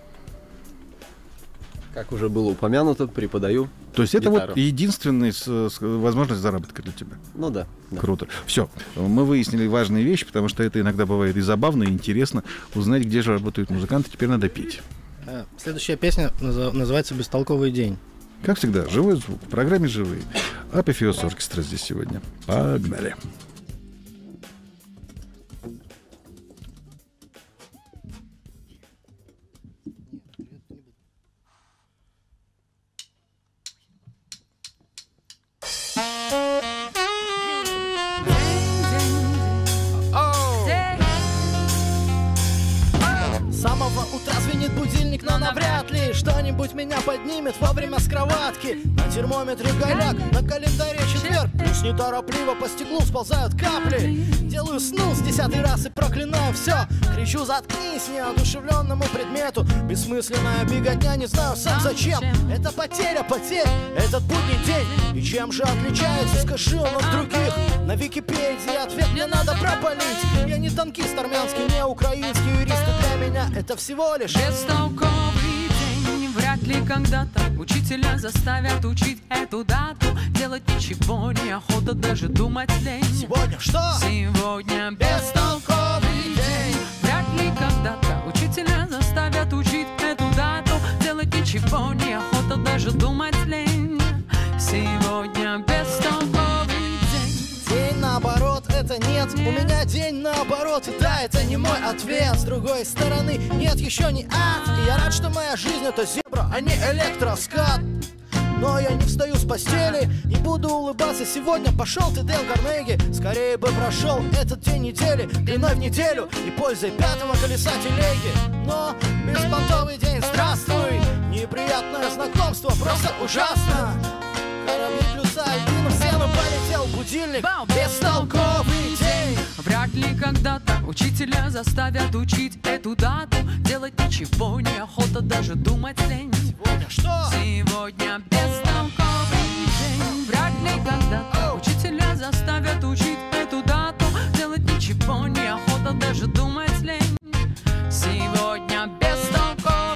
Как уже было упомянуто, преподаю. То есть это гитару. Вот единственная возможность заработка для тебя? Ну да. Круто. Все. Мы выяснили важные вещи, потому что это иногда бывает и забавно, и интересно узнать, где же работают музыканты. Теперь надо петь. Следующая песня называется «Бестолковый день». Как всегда, живой звук. В программе «Живые». Апофеоз оркестра здесь сегодня. Погнали. С самого утра звенит будильник, но навряд ли что-нибудь меня поднимет вовремя с кроватки. На термометре голяк, на календаре четверг. Плюс неторопливо по стеклу сползают капли. Делаю снус 10-й раз и проклинаю все. Кричу: заткнись неодушевленному предмету. Бессмысленная беготня, не знаю сам зачем. Это потеря потерь, этот будний день. И чем же отличается, скажи он от других? На Википедии ответ мне надо пропалить. Я не танкист армянский, не украинский юрист. И для меня это всего лишь бестолковый день. Вряд ли когда-то учителя заставят учить эту дату. Делать ничего неохота, даже думать лень. Сегодня что? Сегодня бестолковый день. Вряд ли когда-то учителя заставят учить эту дату. Делать ничего неохота, даже думать лень. Сегодня бестолковый день. День наоборот, это нет. У меня день наоборот, и да, это не мой ответ. С другой стороны, нет, еще не ад. И я рад, что моя жизнь это зебра, а не электроскат. Но я не встаю с постели, не буду улыбаться сегодня. Пошел ты, Дэл Карнеги, скорее бы прошел этот день недели длиной в неделю и пользой пятого колеса телеги. Но беспонтовый день, здравствуй. Неприятное знакомство, просто ужасно. Корабли плюса, и на стену полетел будильник. Бестолковый день. Вряд ли когда-то учителя заставят учить эту дату. Делать ничего неохота, даже думать лень. Сегодня что? Сегодня бестолковый день. Вряд ли когда-то учителя заставят учить эту дату. Делать ничего неохота, даже думать лень. Сегодня бестолковый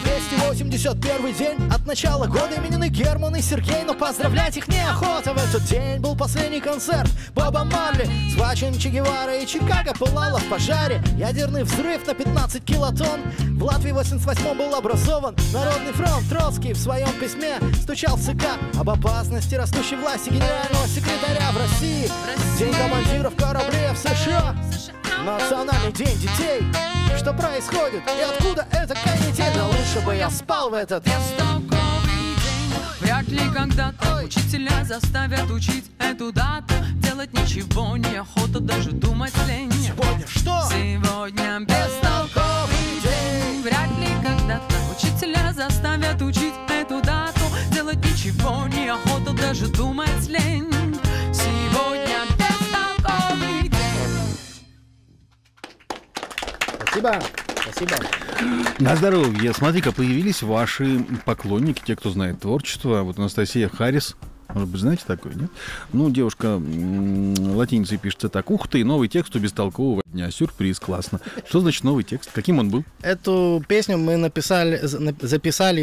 281 день от начала года, именины Герман и Сергей, но поздравлять их неохота. В этот день был последний концерт Боба Марли. Схвачен Че Гевара и Чикаго пылало в пожаре. Ядерный взрыв на 15 килотонн. В Латвии в 88-м был образован Народный фронт. Троцкий в своем письме стучал в ЦК об опасности растущей власти генерального секретаря в России. День командиров кораблей в США. Национальный день детей. Что происходит и откуда эта канитель? Да лучше бы я спал в этот бестолковый день. Вряд ли когда-то учителя заставят учить эту дату. Делать ничего неохота, даже думать лень. Сегодня что? Сегодня бестолковый день. Вряд ли когда-то учителя заставят учить эту дату. Делать ничего неохота, даже думать лень. Сегодня бестолковый день. Спасибо. Спасибо. На здоровье. Смотри-ка, появились ваши поклонники, те, кто знает творчество. Вот Анастасия Харрис. Может быть, знаете такое, нет? Ну, девушка латиницей пишется так. Ух ты, новый текст у бестолкового дня. Сюрприз, классно. Что значит новый текст? Каким он был? Эту песню мы записали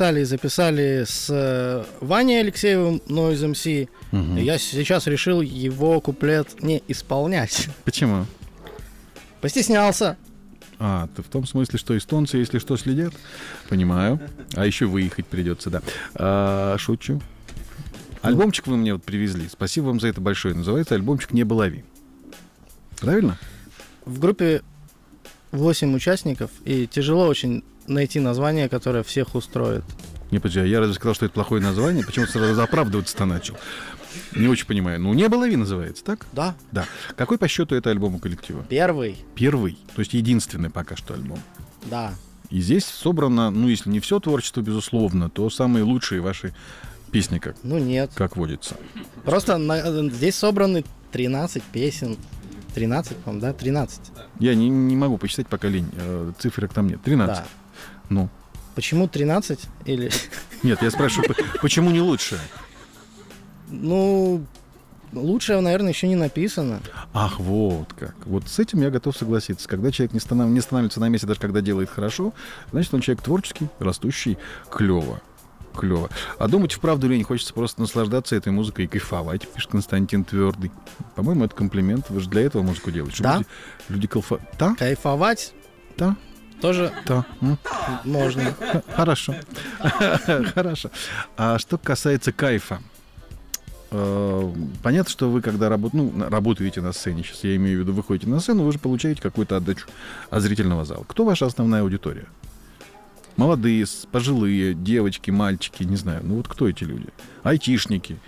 с Ваней Алексеевым, Noise MC. Угу. Я сейчас решил его куплет не исполнять. Почему? Постеснялся. А, ты в том смысле, что эстонцы, если что, следят? Понимаю. А еще выехать придется, да. Шучу. Альбомчик вы мне вот привезли. Спасибо вам за это большое. Называется альбомчик «Не балови». Правильно? В группе 8 участников, и тяжело очень найти название, которое всех устроит. Не, подожди, я разве сказал, что это плохое название? Почему ты сразу оправдываться-то начал? Не очень понимаю. Ну, «Не балови» называется, так? Да. Да. Какой по счету это альбом у коллектива? Первый. Первый. То есть единственный пока что альбом. Да. И здесь собрано, ну, если не все творчество, безусловно, то самые лучшие ваши песни, как? Ну, нет. Как водится. Просто здесь собраны 13 песен. 13, по-моему, да? 13. Я не могу посчитать, пока лень. Цифрок там нет. 13. Да. Ну. Почему 13? Или... Нет, я спрашиваю, почему не лучше? Ну, лучшее, наверное, еще не написано. Ах, вот как. Вот с этим я готов согласиться. Когда человек не становится на месте, даже когда делает хорошо, значит, он человек творческий, растущий, клево. Клево. А думать вправду ли не хочется просто наслаждаться этой музыкой и кайфовать, пишет Константин Твердый. По-моему, это комплимент. Вы же для этого музыку делаете. Да. Люди Кайфовать? Да. Тоже да. Можно. Хорошо. Хорошо. А что касается кайфа, понятно, что вы, когда работаете на сцене, сейчас я имею в виду, выходите на сцену, вы же получаете какую-то отдачу от зрительного зала. Кто ваша основная аудитория? Молодые, пожилые, девочки, мальчики, не знаю. Ну вот кто эти люди? Айтишники.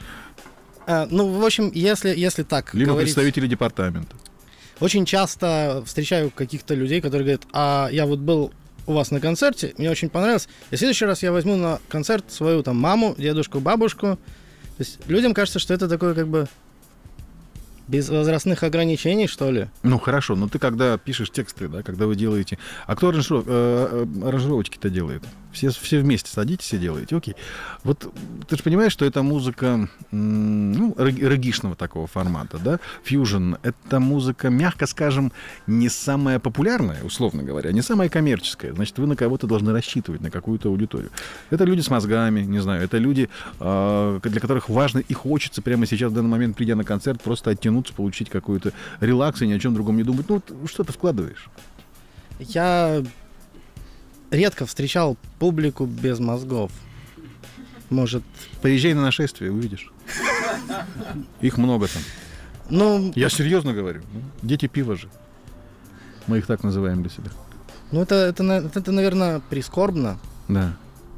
В общем, если так либо говорить, представители департамента. Очень часто встречаю каких-то людей, которые говорят: а я вот был у вас на концерте, мне очень понравилось, и в следующий раз я возьму на концерт свою там маму, дедушку, бабушку. То есть людям кажется, что это такое как бы без возрастных ограничений, что ли? Ну, хорошо, но ты когда пишешь тексты, да, когда вы делаете... А кто аранжировочки-то делает? Все вместе садитесь и делаете, окей. Вот ты же понимаешь, что это музыка, регишного такого формата, да? Фьюжн — это музыка, мягко скажем, не самая популярная, условно говоря, не самая коммерческая. Значит, вы на кого-то должны рассчитывать, на какую-то аудиторию. Это люди с мозгами, не знаю, это люди, для которых важно и хочется прямо сейчас, в данный момент, придя на концерт, просто оттянуться, получить какой-то релакс и ни о чем другом не думать. Ну, что ты вкладываешь? Я редко встречал публику без мозгов. Может... Поезжай на нашествие, увидишь. Их много там. Ну... Я серьезно говорю. Дети пива же. Мы их так называем для себя. Ну, это наверное, прискорбно. Да.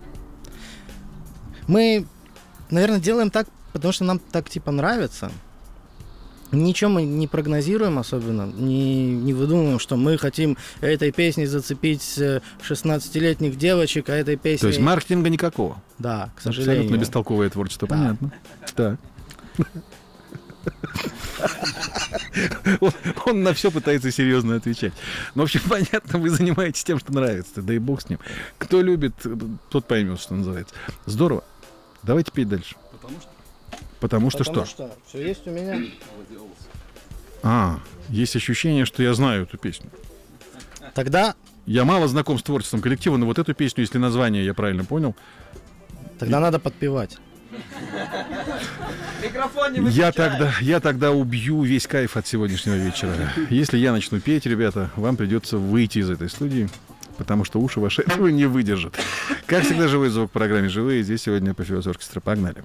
Мы, наверное, делаем так, потому что нам так, типа, нравится. Ничего мы не прогнозируем особенно, не выдумываем, что мы хотим этой песней зацепить 16-летних девочек, а этой песней... То есть маркетинга никакого? Да, к сожалению. Абсолютно бестолковое творчество, да. Понятно. Так. Он на все пытается серьезно отвечать. Ну, в общем, понятно, вы занимаетесь тем, что нравится, да и бог с ним. Кто любит, тот поймет, что называется. Здорово. Давайте петь дальше. Потому что все есть у меня. Есть ощущение, что я знаю эту песню. Тогда... Я мало знаком с творчеством коллектива, но вот эту песню, если название я правильно понял... Тогда надо подпевать. Я тогда убью весь кайф от сегодняшнего вечера. Если я начну петь, ребята, вам придется выйти из этой студии, потому что уши ваши этого не выдержат. Как всегда, живой звук в программе «Живые». Здесь сегодня Апофеоз оркестра. Погнали.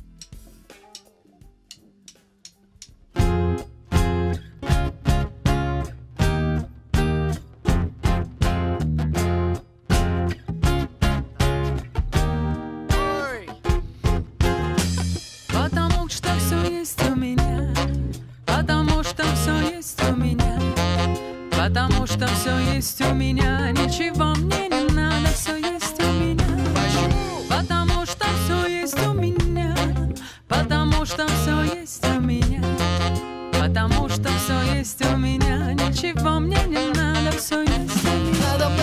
Потому что все есть у меня, ничего мне не надо, все есть у меня. Потому что все есть у меня, потому что все есть у меня, потому что все есть у меня, ничего мне не надо, все есть у меня. Надо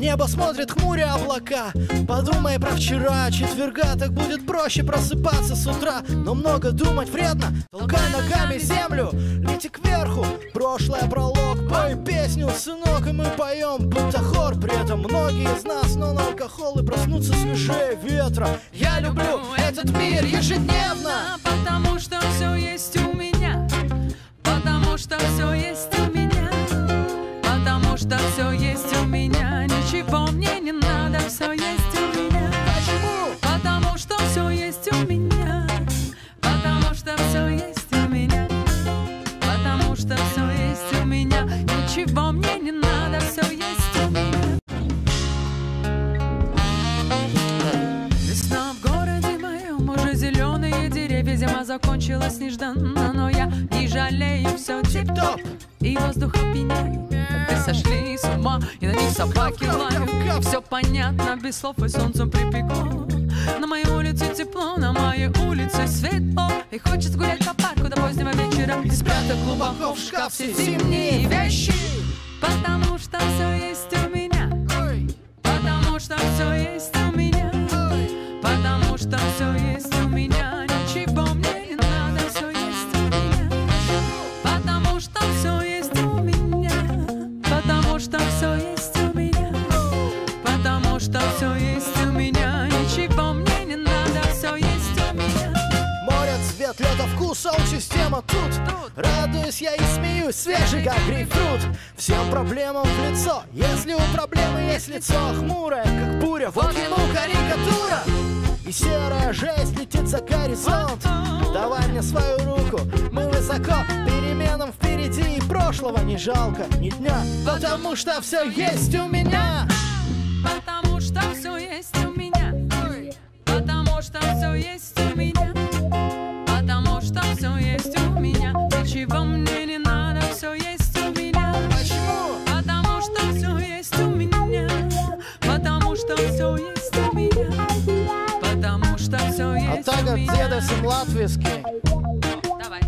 небо смотрит хмуря облака. Подумай про вчера, четверга, так будет проще просыпаться с утра. Но много думать вредно, толкай ногами землю, лети кверху, прошлое пролог. Пой песню, сынок, и мы поем будто хор. При этом многие из нас, но на алкоголь и проснуться свежее ветра. Я люблю этот мир ежедневно, потому что все есть у меня, потому что все есть у меня, потому что все есть у меня, ничего мне не надо, все есть у меня. Почему? Потому что все есть у меня, потому что все есть у меня, потому что все есть у меня, ничего мне не надо, все есть у меня. Весна в городе моем, уже зеленые деревья, зима закончилась нежданно, но я не жалею, все тип-топ, и воздух опьяняет. Коты сошли с ума, и на них собаки лают. Все понятно, без слов, и солнцем припекло. На моей улице тепло, на моей улице светло, и хочется гулять по парку до позднего вечера. И спрятать глубоко в шкаф все зимние вещи, потому что все есть у меня, потому что все есть у меня, потому что все есть у меня, ничего мне не надо, все есть у меня, потому что все есть у меня, потому что все есть у меня, потому что все есть у меня, ничего мне не надо, все есть у меня. Море, цвет, лето, вкус, соус-система тут. Радуюсь я и смеюсь, свежий как грейпфрут. Всем проблемам в лицо, если у проблемы есть лицо хмурое, как буря, вот ему карикатура. И серая жесть летит за горизонт. Давай мне свою руку, мы высоко, переменам впереди, и прошлого не жалко ни дня, потому что все есть у меня. Потому что все есть у меня, потому что все есть у меня, потому что все есть у меня, ничего мне не надо, все есть у меня. Почему? Потому что все есть у меня, потому что все есть у меня, потому что все есть А так у от меня. деда сим латвийский. Давай.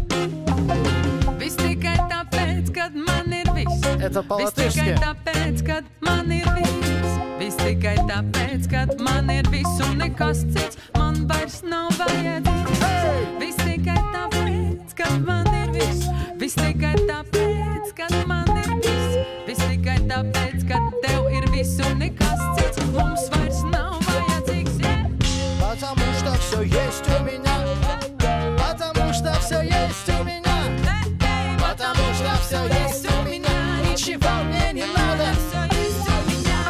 Viss tikai tāpēc, kad man ir viss. Это Viss по-латышски. tikai tāpēc, kad man ir viss. Viss tikai tāpēc, kad man ir viss un nekas cits man vairs nav vajadzīgs. Viss tikai tāpēc, kad man ir viss. Viss tikai tāpēc, kad man ir viss. Viss tikai tāpēc, kad tev ir viss un nekas cits mums vairs nav vajadzīgs. Потому что все есть у меня, потому что все есть у меня, потому что все есть у меня, ничего мне не надо. Все есть у меня.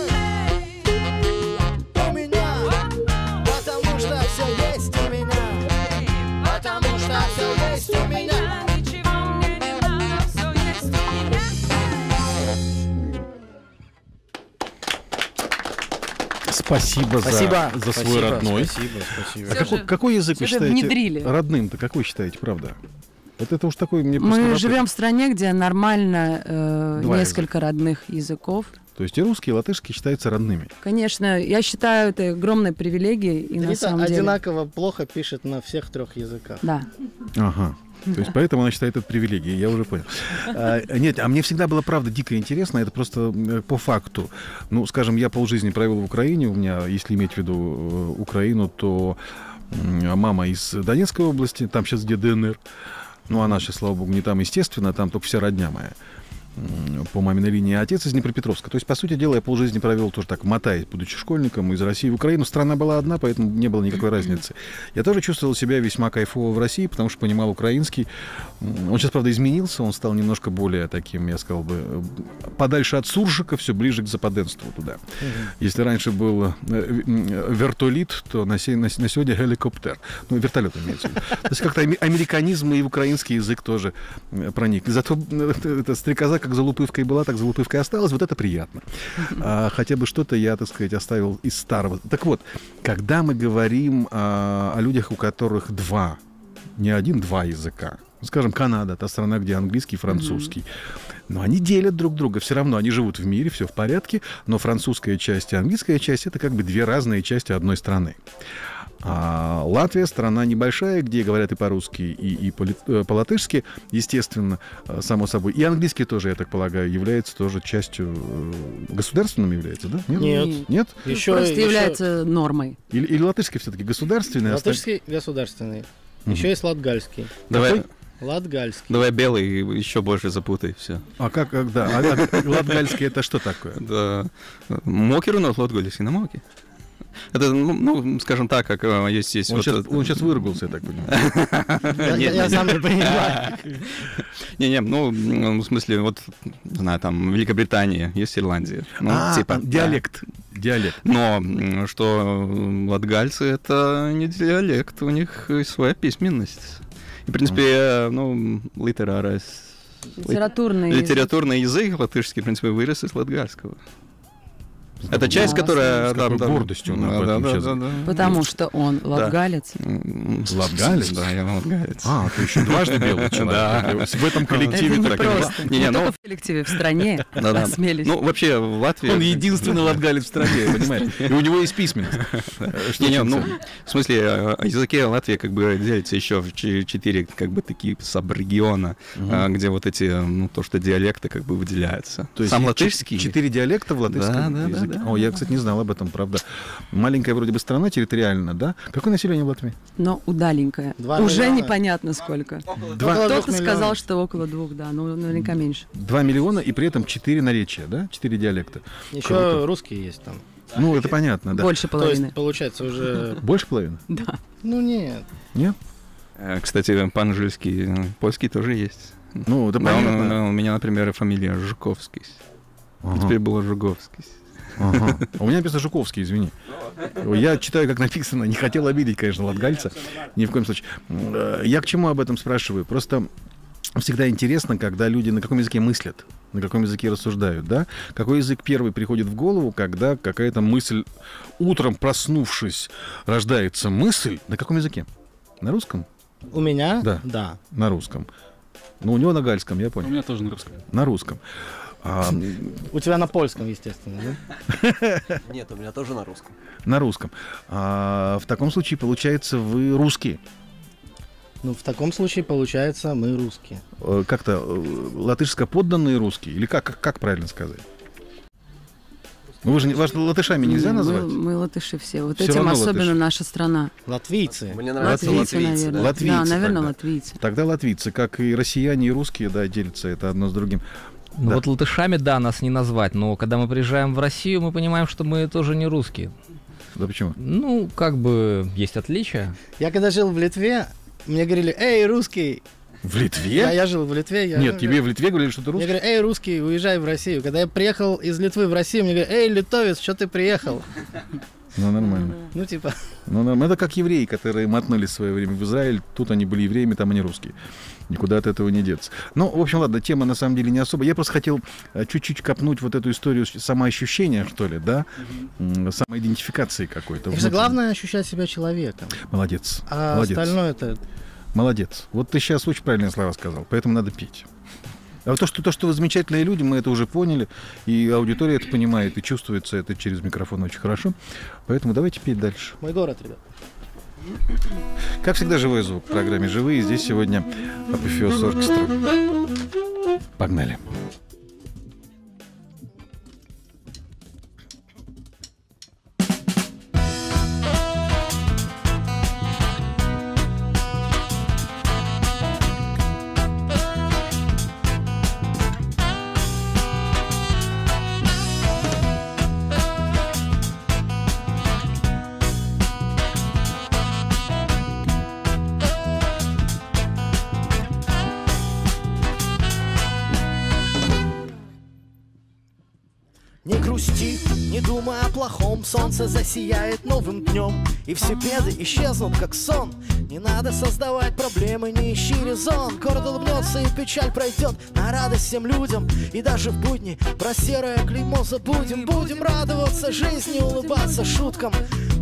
У меня, потому что все есть у меня, потому что все есть у меня. Ничего мне не надо, все есть у меня. Спасибо за свой родной. Спасибо. Какой язык вы Всё же считаете внедрили. родным-то? Какой считаете, правда? Вот это уж такой мне просто... Мы вопрос. живем в стране, где нормально Два несколько родных языков. То есть и русский, и латышский считаются родными. Конечно, я считаю это огромной привилегией, и на Рита самом деле... одинаково плохо пишет на всех 3 языках. Да. Ага. То есть поэтому она считает это привилегией, я уже понял. Нет, а мне всегда было, правда, дико интересно, это просто по факту. Ну, скажем, я полжизни провел в Украине, у меня, если иметь в виду Украину, то мама из Донецкой области, там сейчас где ДНР, ну, она сейчас, слава богу, не там, естественно, там только вся родня моя по маминой линии, а отец из Днепропетровска. То есть, по сути дела, я полжизни провел тоже так, мотаясь, будучи школьником, из России в Украину. Страна была одна, поэтому не было никакой разницы. Я тоже чувствовал себя весьма кайфово в России, потому что понимал украинский. Он сейчас, правда, изменился, он стал немножко более таким, я сказал бы, подальше от суржика, все ближе к западенству туда. Если раньше был вертолит, то на сегодня геликоптер. Ну, вертолет имеется в виду. То есть как-то американизм и в украинский язык тоже проник. Зато эта стрекоза как залупывкой была, так залупывкой осталась. Вот это приятно. Хотя бы что-то я, так сказать, оставил из старого. Так вот, когда мы говорим о людях, у которых не один, два языка, скажем, Канада, та страна, где английский, французский, Но они делят друг друга. Все равно они живут в мире, все в порядке, но французская часть и английская часть — это как бы две разные части одной страны. А Латвия — страна небольшая, где говорят и по-русски, и по-латышски, естественно, само собой. И английский тоже, я так полагаю, является тоже частью... Государственным является, да? Нет. Нет? Просто является нормой. Или латышский все-таки государственный? Латышский государственный. Еще есть латгальский. Давай. Латгальский. Давай белый еще больше запутай, все. А как, да, латгальский — это что такое? Да. Мокер, но латгальский на моке. Это, ну, скажем так, как есть... Он сейчас выругался, я так понимаю. Я сам не понимаю. Не-не, ну, в смысле, вот, не знаю, там, Великобритания, есть Ирландия. Ну, типа диалект. Но что латгальцы — это не диалект, у них своя письменность. И, в принципе, ну, литературный язык латышский, в принципе, вырос из латгальского. Это часть, которая... С какой гордостью он об этом сейчас... Потому что он латгалец. Латгалец? Да, я латгалец. Ты еще дважды белый человек. В этом коллективе... Это не просто. Не только в коллективе, в стране. Осмелись. Ну, вообще, в Латвии... Он единственный латгалец в стране, понимаешь? И у него есть письменность. Ну, в смысле, о языке Латвии как бы делится еще в 4 как бы такие сабрегиона, где вот эти, ну, то, что диалекты как бы выделяются. Сам латышский? 4 диалекта в латышском языке? Да. Я, кстати, не знал об этом, правда. Маленькая вроде бы страна территориально, да? Какое население в Латвии? Но удаленькое. Уже непонятно сколько. Кто-то сказал, что около 2, да, но наверняка меньше. 2 миллиона и при этом 4 наречия, да? 4 диалекта. Еще русские есть там. Ну, это понятно, да. Больше половины. То есть, получается, уже... Больше половины? Да. Ну, нет. Нет? Кстати, по-анжельски, польский тоже есть. Ну, это понятно. У меня, например, фамилия Жуковский. Теперь было Жуковский. У меня написано Жуковский, извини. Я читаю, как написано. Не хотел обидеть, конечно, латгальца. Ни в коем случае. Я к чему об этом спрашиваю? Просто всегда интересно, когда люди на каком языке мыслят, на каком языке рассуждают, да? Какой язык первый приходит в голову, когда какая-то мысль, утром проснувшись, рождается мысль. На каком языке? На русском? У меня? Да. На русском. Ну, у него на гальском, я понял. У меня тоже на русском. На русском. У тебя на польском, естественно, да? Нет, у меня тоже на русском. На русском. В таком случае, получается, вы русские. Ну, в таком случае, получается, мы русские. Как-то латышско-подданные русские? Или как правильно сказать? Ну, вас латышами нельзя назвать? Мы латыши все. Вот все этим особенно латыши. Наша страна. Латвийцы. Мне нравится латвийцы, наверное. Да, наверное, латвийцы. Тогда латвийцы, как и россияне, и русские, да, делятся это одно с другим. Ну, вот латышами, да, нас не назвать, но когда мы приезжаем в Россию, мы понимаем, что мы тоже не русские. Да почему? Ну, как бы есть отличия. Я когда жил в Литве, мне говорили: «Эй, русский!» В Литве? Я жил в Литве. Нет, тебе в Литве говорили, что ты русский? Я говорю: «Эй, русский, уезжай в Россию». Когда я приехал из Литвы в Россию, мне говорят: «Эй, литовец, что ты приехал?» Ну, нормально. Ну, типа... Ну, это как евреи, которые мотнулись в свое время в Израиль. Тут они были евреями, там они русские. Никуда от этого не деться. Ну, в общем, ладно, тема на самом деле не особо. Я просто хотел чуть-чуть копнуть вот эту историю самоощущения, что ли, да? Самоидентификации какой-то. Это главное — ощущать себя человеком. Молодец. А молодец. Остальное это... Молодец. Вот ты сейчас очень правильные слова сказал, поэтому надо петь. А то, что вы замечательные люди, мы это уже поняли, и аудитория это понимает, и чувствуется это через микрофон очень хорошо. Поэтому давайте петь дальше. Мой город, ребят. Как всегда, живой звук в программе «Живые». Здесь сегодня Апофеоз Оркестра. Погнали. Не грусти, не думай о плохом. Солнце засияет новым днем, и все беды исчезнут, как сон. Не надо создавать проблемы, не ищи резон. Город улыбнется, и печаль пройдет на радость всем людям. И даже в будни про серое клеймо забудем. Будем радоваться жизни, улыбаться шуткам.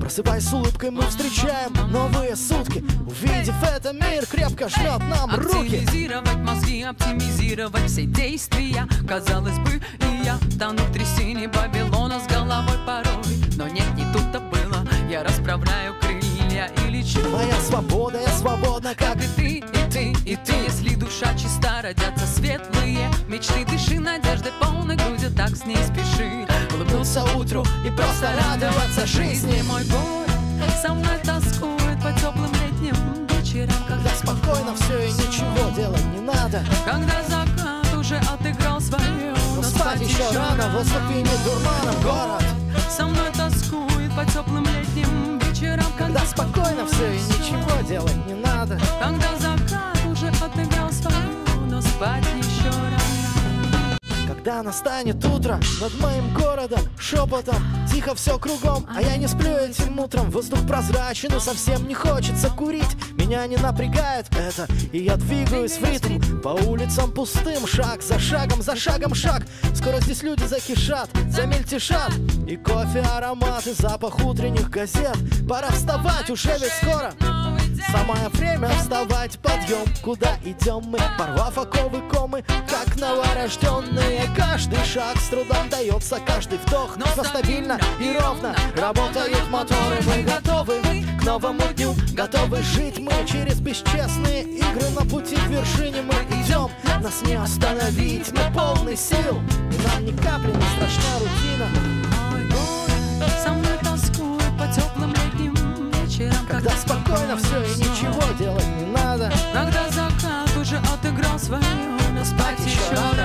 Просыпаясь с улыбкой, мы встречаем новые сутки. Увидев это, мир крепко жмет нам руки. Оптимизировать мозги, оптимизировать все действия. Казалось бы, и я тону в трясине Вавилона с головой порой. Но нет, не тут-то было. Я расправляю крылья и лечу. Моя свобода, я свободна, как и ты, и ты, и ты. Если душа чиста, родятся светлые мечты. Дыши надежды полной грудью, так с ней спеши. Улыбнуться утру и просто радоваться жизни. Мой город со мной тоскует по теплым летним вечерам, когда спокойно все и ничего делать не надо. Когда закат уже отыграл свое, но спать еще рано, воздух винит дурманом. Город со мной тоскует по теплым летним вечерам, когда спокойно все и ничего делать не надо. Когда закат уже отыграл свое, но спать еще рано. Когда настанет утро над моим городом, шепотом, тихо все кругом, а я не сплю этим утром. Воздух прозрачен, но совсем не хочется курить. Меня не напрягает это, и я двигаюсь в ритм по улицам пустым, шаг за шагом шаг. Скоро здесь люди закишат, замельтешат, и кофе, аромат, и запах утренних газет. Пора вставать, уже ведь скоро самое время вставать, подъем. Куда идем мы, порвав оковы комы, как новорожденные. Каждый шаг с трудом дается, каждый вдох, но стабильно и ровно работают моторы. Мы готовы к новому дню, готовы жить мы через бесчестные игры. На пути к вершине мы идем, нас не остановить, мы полны сил, и нам ни капли не страшна рутина. Мой город со мной тоскует по теплым летним вечерам, когда спокойно все и ничего делать не надо. Когда закат уже отыграл свое, но спать еще рано.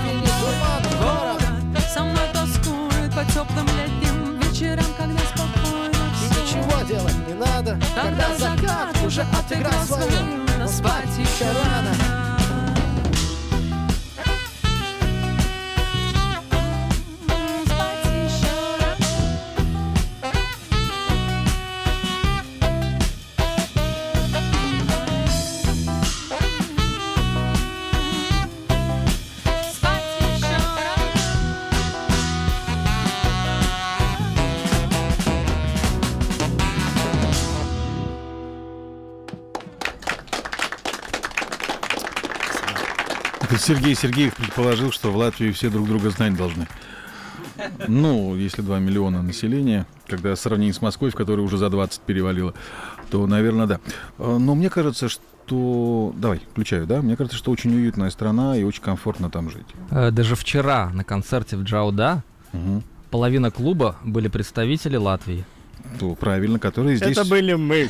Город со мной тоскует по теплым летним вечерам, когда спокойно и ничего делать не надо. Когда закат уже отыграл свое, но спать еще рано. Сергей Сергеев предположил, что в Латвии все друг друга знать должны. Ну, если 2 миллиона населения, когда сравнить с Москвой, в которой уже за 20 перевалило, то, наверное, да. Но мне кажется, что... Давай, включаю, да? Мне кажется, что очень уютная страна и очень комфортно там жить. Даже вчера на концерте в Джауда половина клуба были представители Латвии. То правильно, которые здесь... Это были мы.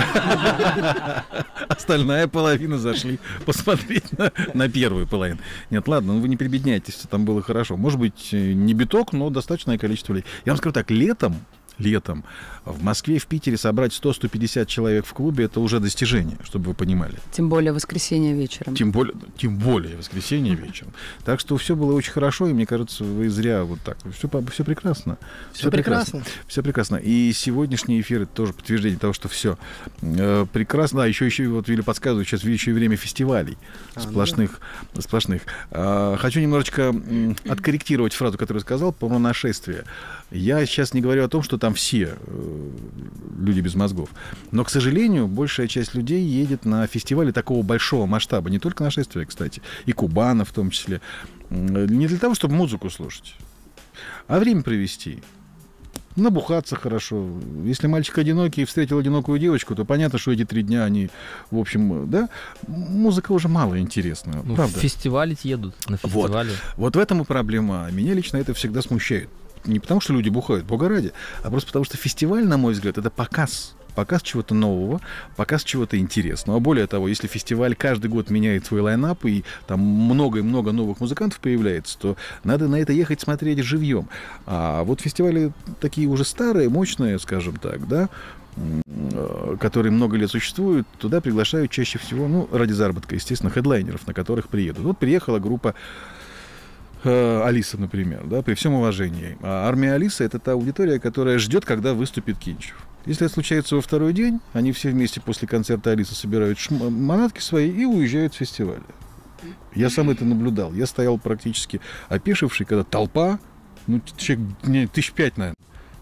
Остальная половина зашли посмотреть на первую половину. Нет, ладно, ну вы не прибедняйтесь, там было хорошо. Может быть, не биток, но достаточное количество людей. Я вам скажу так, летом в Москве, в Питере собрать 100-150 человек в клубе — это уже достижение, чтобы вы понимали. Тем более воскресенье вечером. Тем более воскресенье вечером. Так что все было очень хорошо, и мне кажется, вы зря вот так. Все прекрасно. Все прекрасно. Все прекрасно. И сегодняшний эфир — это тоже подтверждение того, что все прекрасно. Да, еще вот Вилли подсказывает, сейчас еще время фестивалей сплошных. Хочу немножечко откорректировать фразу, которую я сказал, про нашествие. Я сейчас не говорю о том, что там все люди без мозгов. Но, к сожалению, большая часть людей едет на фестивали такого большого масштаба. Не только нашествия, кстати, и Кубана в том числе. Не для того, чтобы музыку слушать, а время провести. Набухаться хорошо. Если мальчик одинокий и встретил одинокую девочку, то понятно, что эти 3 дня они, в общем, да, музыка уже мало интересна. Ну, правда. Фестивалить едут на фестивале. Вот в этом и проблема. Меня лично это всегда смущает. Не потому, что люди бухают, бога ради, а просто потому, что фестиваль, на мой взгляд, это показ чего-то нового, показ чего-то интересного. Более того, если фестиваль каждый год меняет свой лайнап, и там много и много новых музыкантов появляется, то надо на это ехать смотреть живьем. А вот фестивали такие уже старые, мощные, скажем так, да, которые много лет существуют, туда приглашают чаще всего, ну, ради заработка, естественно, хедлайнеров, на которых приедут. Вот приехала группа Алиса, например, да, при всем уважении. А армия Алиса — это та аудитория, которая ждет, когда выступит Кинчев. Если это случается во второй день, они все вместе после концерта Алисы собирают манатки свои и уезжают с фестиваля. Я сам это наблюдал. Я стоял практически опешивший, когда толпа, ну, человек 5 000, наверное,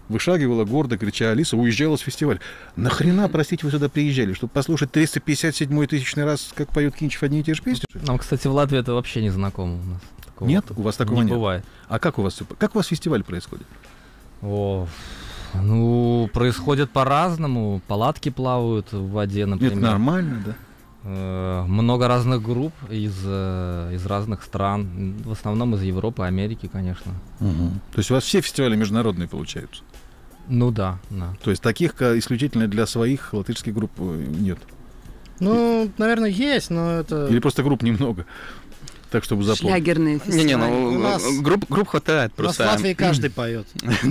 вышагивала гордо, крича: Алиса уезжала с фестиваля. Нахрена, простите, вы сюда приезжали? Чтобы послушать 357-й тысячный раз, как поет Кинчев одни и те же песни? Нам, кстати, в Латвии это вообще не знакомо у нас. Такого нет? У вас такого нет? Бывает. А как у вас фестиваль происходит? Происходит по-разному. Палатки плавают в воде, например. Это нормально, да? Много разных групп из разных стран. В основном из Европы, Америки, конечно. Угу. То есть у вас все фестивали международные получаются? Ну да. То есть таких исключительно для своих латышских групп нет? Ну, наверное, есть, но это... Или просто групп немного? Так, чтобы запомнить. Шлягерные фестивали. Групп хватает просто. У нас в Латвии каждый поет.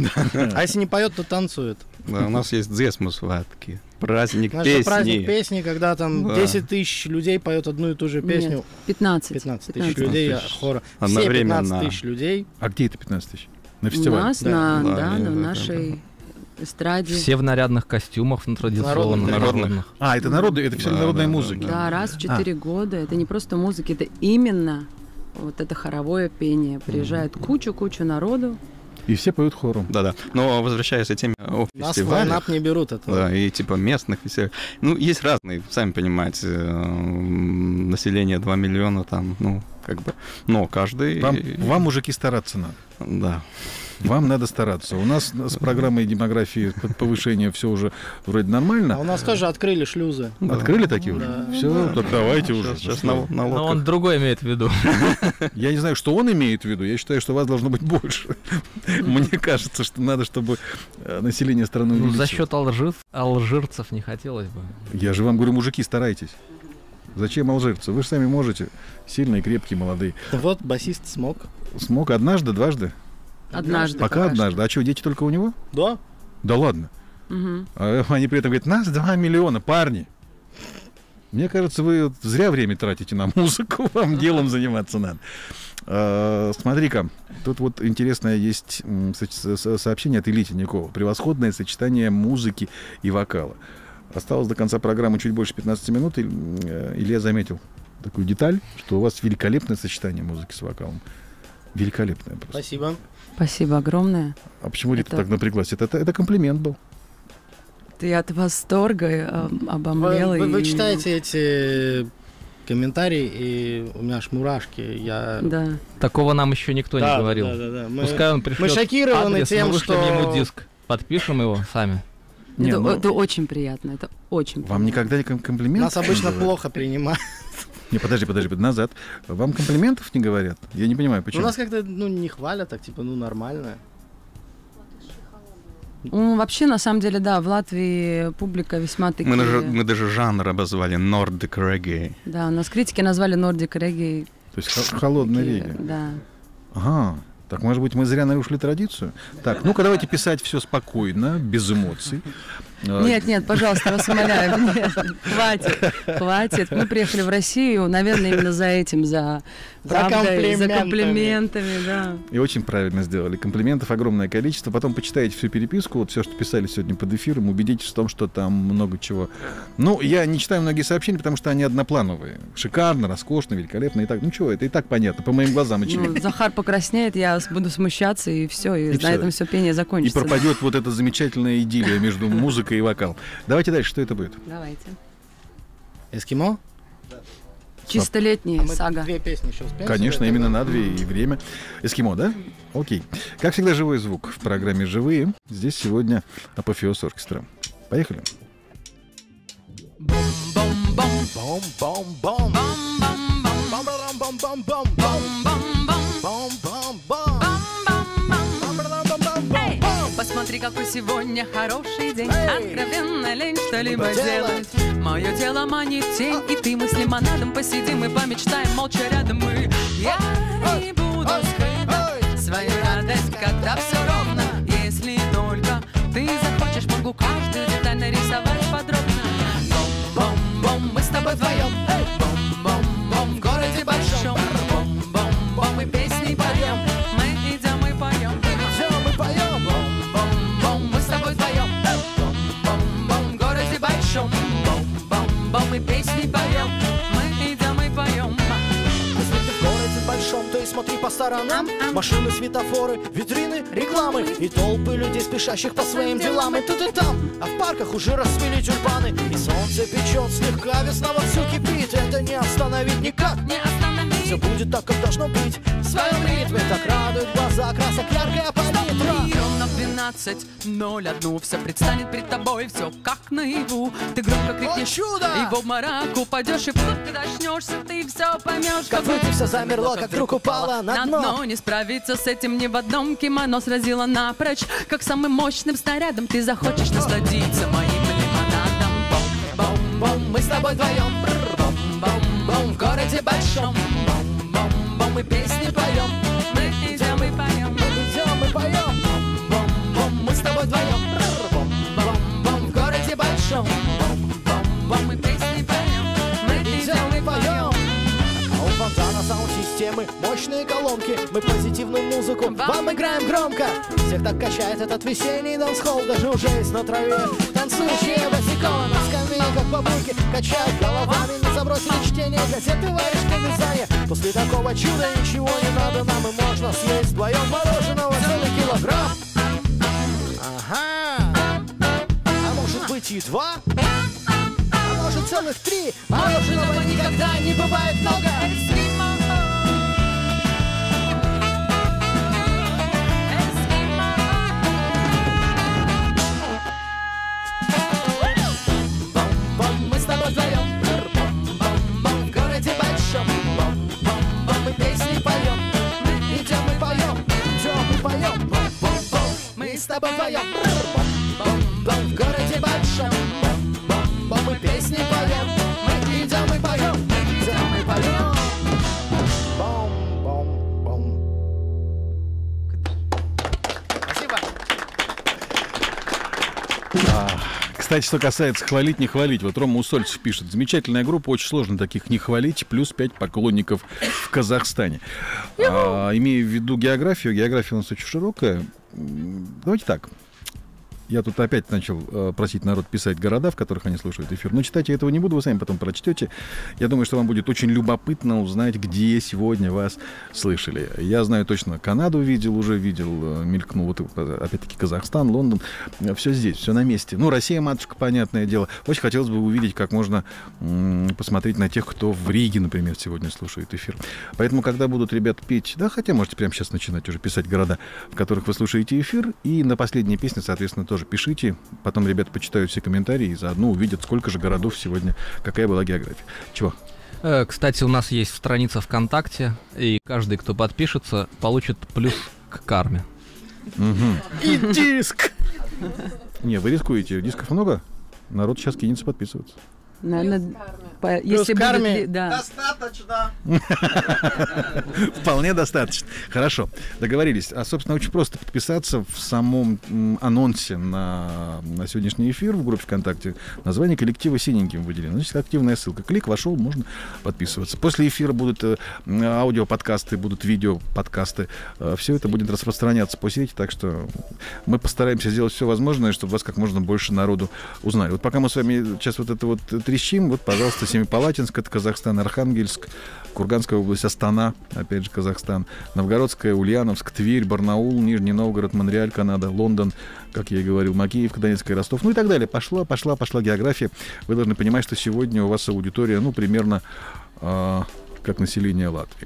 А если не поет, то танцует. Да, у нас есть дзесму сватки. Праздник песни. Праздник песни, когда там 10 тысяч людей поет одну и ту же песню. Нет, 15 тысяч людей хора. Все 15 тысяч людей. А где это 15 тысяч? На фестивале? У нас, в нашей эстраде. Все в нарядных костюмах, традиционных. Народных. Это народная, это все народная музыка. Да, раз в 4 года. Это не просто музыка, это именно вот это хоровое пение. Приезжает кучу народу. И все поют хором. Да. Но возвращаясь к теме о нас фестивалях... Нас в ЛайнАп не берут это. Да, и типа местных фестивалей. Ну, есть разные, сами понимаете, население 2 миллиона там, но каждый... Вам, мужики, стараться надо. Да. Вам надо стараться. У нас с программой демографии повышения все уже вроде нормально. А у нас тоже открыли шлюзы. Открыли такие уже? Да. Все, так давайте уже. Сейчас на но он другой имеет в виду. Я не знаю, что он имеет в виду. Я считаю, что вас должно быть больше. Мне кажется, что надо, чтобы население страны увеличилось. За счет алжирцев не хотелось бы. Я же вам говорю, мужики, старайтесь. Зачем алжирцы? Вы же сами можете. Сильные, крепкие, молодые. Вот басист смог. Смог однажды, дважды? Однажды. Пока однажды. А что, дети только у него? Да. Да ладно. Угу. А они при этом говорят: нас 2 миллиона, парни. Мне кажется, вы зря время тратите на музыку, вам делом заниматься надо. Смотри-ка, тут вот интересное есть сообщение от Ильи Тинякова. Превосходное сочетание музыки и вокала. Осталось до конца программы чуть больше 15 минут. Илья заметил такую деталь, что у вас великолепное сочетание музыки с вокалом. Великолепное просто. Спасибо. Спасибо огромное. А почему Рита так напряглась? Это комплимент был. Ты от восторга обомлела. Вы читаете эти комментарии, и у меня аж мурашки. Да. Такого нам еще никто не говорил. Да. Пускай он пришлет мы шокированы адрес, тем, мы вышлем что... ему диск. Подпишем его сами. Это очень приятно. Это очень Вам никогда не комплименты? Нас обычно плохо принимают. Не, подожди, назад. Вам комплиментов не говорят? Я не понимаю, почему. У нас как-то, не хвалят, так типа, нормально. Вообще, на самом деле, да, в Латвии публика весьма такие... Мы даже жанр обозвали Nordic Reggae. Да, у нас критики назвали Nordic Reggae. То есть холодный регgae. Да. Ага. Так, может быть, мы зря нарушили традицию? Так, ну-ка давайте писать все спокойно, без эмоций. Нет, пожалуйста, вас умоляю. Нет, хватит. Мы приехали в Россию, наверное, именно за этим, за правдой, за комплиментами, да. И очень правильно сделали. Комплиментов огромное количество. Потом почитайте всю переписку, вот все, что писали сегодня под эфиром, убедитесь в том, что там много чего. Ну, я не читаю многие сообщения, потому что они одноплановые. Шикарно, роскошно, великолепно и так. Ну, чего, это и так понятно, по моим глазам очевидно. Захар покраснеет, я буду смущаться, и все, и на этом все пение закончится. И пропадет вот эта замечательная идиллия между музыкой и вокал. Давайте дальше, что это будет? Давайте. Эскимо? Чисто летний, сага. 2 песни еще успеем? Конечно, именно на 2 и время. Эскимо, да? Окей. Как всегда, живой звук в программе «Живые». Здесь сегодня апофеоз оркестра. Поехали. Посмотри, какой сегодня хороший день. Откровенно лень что-либо делать. Мое тело манит тень, и ты, мы с лимонадом посидим и помечтаем молча рядом мы. Я не буду скрывать свою радость, когда все ровно. Если только ты захочешь, могу каждую деталь нарисовать подробно. Бом-бом-бом, мы с тобой вдвоем. Бом-бом-бом, в городе большом. Бом-бом-бом, мы песни поем. Мы идем и поем. Бом-бом, мы песни поем, мы идем и поем. посмотри по сторонам. Машины, светофоры, витрины, рекламы и толпы людей, спешащих по своим делам. И тут и там, а в парках уже расцвели тюльпаны. И солнце печет слегка, весна вовсю кипит. Это не остановить никак, не остановить. Все будет так, как должно быть, в своем ритме. Так радует глаза, красок яркая палитра. Ровно в 12:01 все предстанет перед тобой, все как наяву. Ты громко крикнешь чудо, и в обморок упадешь, и вдруг ты начнешься, ты все поймешь. Как вроде все замерло, как вдруг упало на дно. Не справиться с этим ни в одном кимоно сразило напрочь. Как самым мощным снарядом ты захочешь насладиться моим лимонадом. Бом-бом-бом, мы с тобой вдвоем. Бом-бом-бом, в городе большом. Бом-бом-бом, мы песни поем. Мы идем и поем. Мы идем и поем. Бом-бом-бом, мы с тобой вдвоем. Бом-бом-бом, в городе большом. Бом-бом-бом, мы песни поем. Мы идем и поем. А у фонтана саунд-системы мощные колонки. Мы позитивную музыку вам играем громко. Всех так качает этот весенний дансхолл. Даже уже есть на траве танцующие босиком. На скамейках бабульки качают головами. Не забросили чтение газеты, варежка вязания. После такого чуда ничего не надо нам. И можно съесть вдвоем мороженого целый килограмм. Ага. А может быть и 2? А может целых 3? Мороженого никогда не бывает много. С тобой вдвоем. Бом-бом, в городе большом. Бом-бом, мы песни поем. Мы идем и поем. Идем и поем. Бом-бом-бом. Спасибо. Кстати, что касается хвалить, не хвалить. Вот Рома Усольцев пишет. Замечательная группа, очень сложно таких не хвалить. Плюс 5 поклонников в Казахстане. Имея в виду географию. География у нас очень широкая. Давайте так. Я тут опять начал просить народ писать города, в которых они слушают эфир. Но читать я этого не буду, вы сами потом прочтете. Я думаю, что вам будет очень любопытно узнать, где сегодня вас слышали. Я знаю точно, Канаду уже видел, мелькнул, вот опять-таки Казахстан, Лондон. Все здесь, все на месте. Ну, Россия, матушка, понятное дело. Очень хотелось бы увидеть, как можно посмотреть на тех, кто в Риге, например, сегодня слушает эфир. Поэтому, когда будут ребята петь, да, хотя можете прямо сейчас начинать уже писать города, в которых вы слушаете эфир, и на последней песне, соответственно, тоже пишите, потом ребята почитают все комментарии и заодно увидят, сколько же городов сегодня, какая была география. Чего? Кстати, у нас есть страница ВКонтакте, и каждый, кто подпишется, получит плюс к карме. И диск! Не, вы рискуете, дисков много? Народ сейчас кинется подписываться. Наверное, если будет... Достаточно. Вполне достаточно. Хорошо, договорились. А, собственно, очень просто подписаться в самом анонсе на сегодняшний эфир в группе ВКонтакте. Название коллектива синеньким выделено. Значит, активная ссылка. Клик, вошел, можно подписываться. После эфира будут аудиоподкасты, будут видеоподкасты. Все это будет распространяться по сети, так что мы постараемся сделать все возможное, чтобы вас как можно больше народу узнали. Вот пока мы с вами сейчас вот это вот трещим, вот, пожалуйста, Семипалатинск, это Казахстан, Архангельск, Курганская область, Астана, опять же, Казахстан, Новгородская, Ульяновск, Тверь, Барнаул, Нижний Новгород, Монреаль, Канада, Лондон, как я и говорил, Макеевка, Донецкая, Ростов, ну и так далее. Пошла география. Вы должны понимать, что сегодня у вас аудитория, ну, примерно как население Латвии.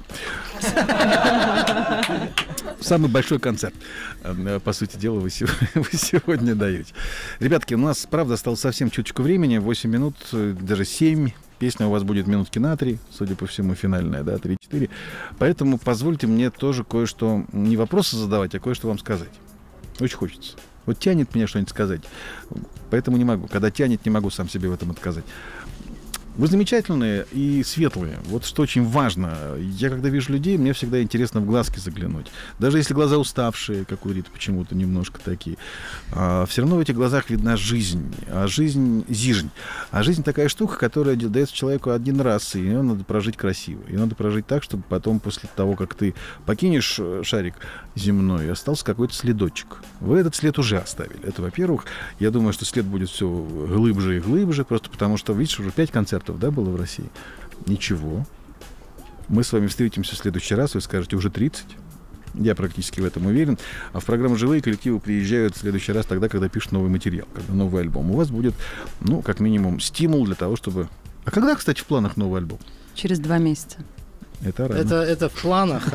Самый большой концерт, по сути дела, вы сегодня даете. Ребятки, у нас, правда, осталось совсем чуточку времени, 8 минут, даже 7. Песня у вас будет минутки на 3, судя по всему, финальная, да, 3-4. Поэтому позвольте мне тоже кое-что, не вопросы задавать, а кое-что вам сказать. Очень хочется. Вот тянет меня что-нибудь сказать, поэтому не могу. Когда тянет, не могу сам себе в этом отказать. Вы замечательные и светлые. Вот что очень важно. Я, когда вижу людей, мне всегда интересно в глазки заглянуть. Даже если глаза уставшие, как у Риты, почему-то немножко такие. Все равно в этих глазах видна жизнь. А жизнь — зижень. А жизнь такая штука, которая дается человеку один раз, и ее надо прожить красиво. И надо прожить так, чтобы потом, после того, как ты покинешь шарик земной, остался какой-то следочек. Вы этот след уже оставили. Это, во-первых. Я думаю, что след будет все глубже и глубже, просто потому что, видишь, уже 5 концертов, да, было в России? Ничего. Мы с вами встретимся в следующий раз, вы скажете, уже 30. Я практически в этом уверен. А в программу «Живые» коллективы приезжают в следующий раз тогда, когда пишут новый материал, когда новый альбом. У вас будет, ну, как минимум, стимул для того, чтобы... А когда, кстати, в планах новый альбом? Через 2 месяца. Это рано. Это в планах.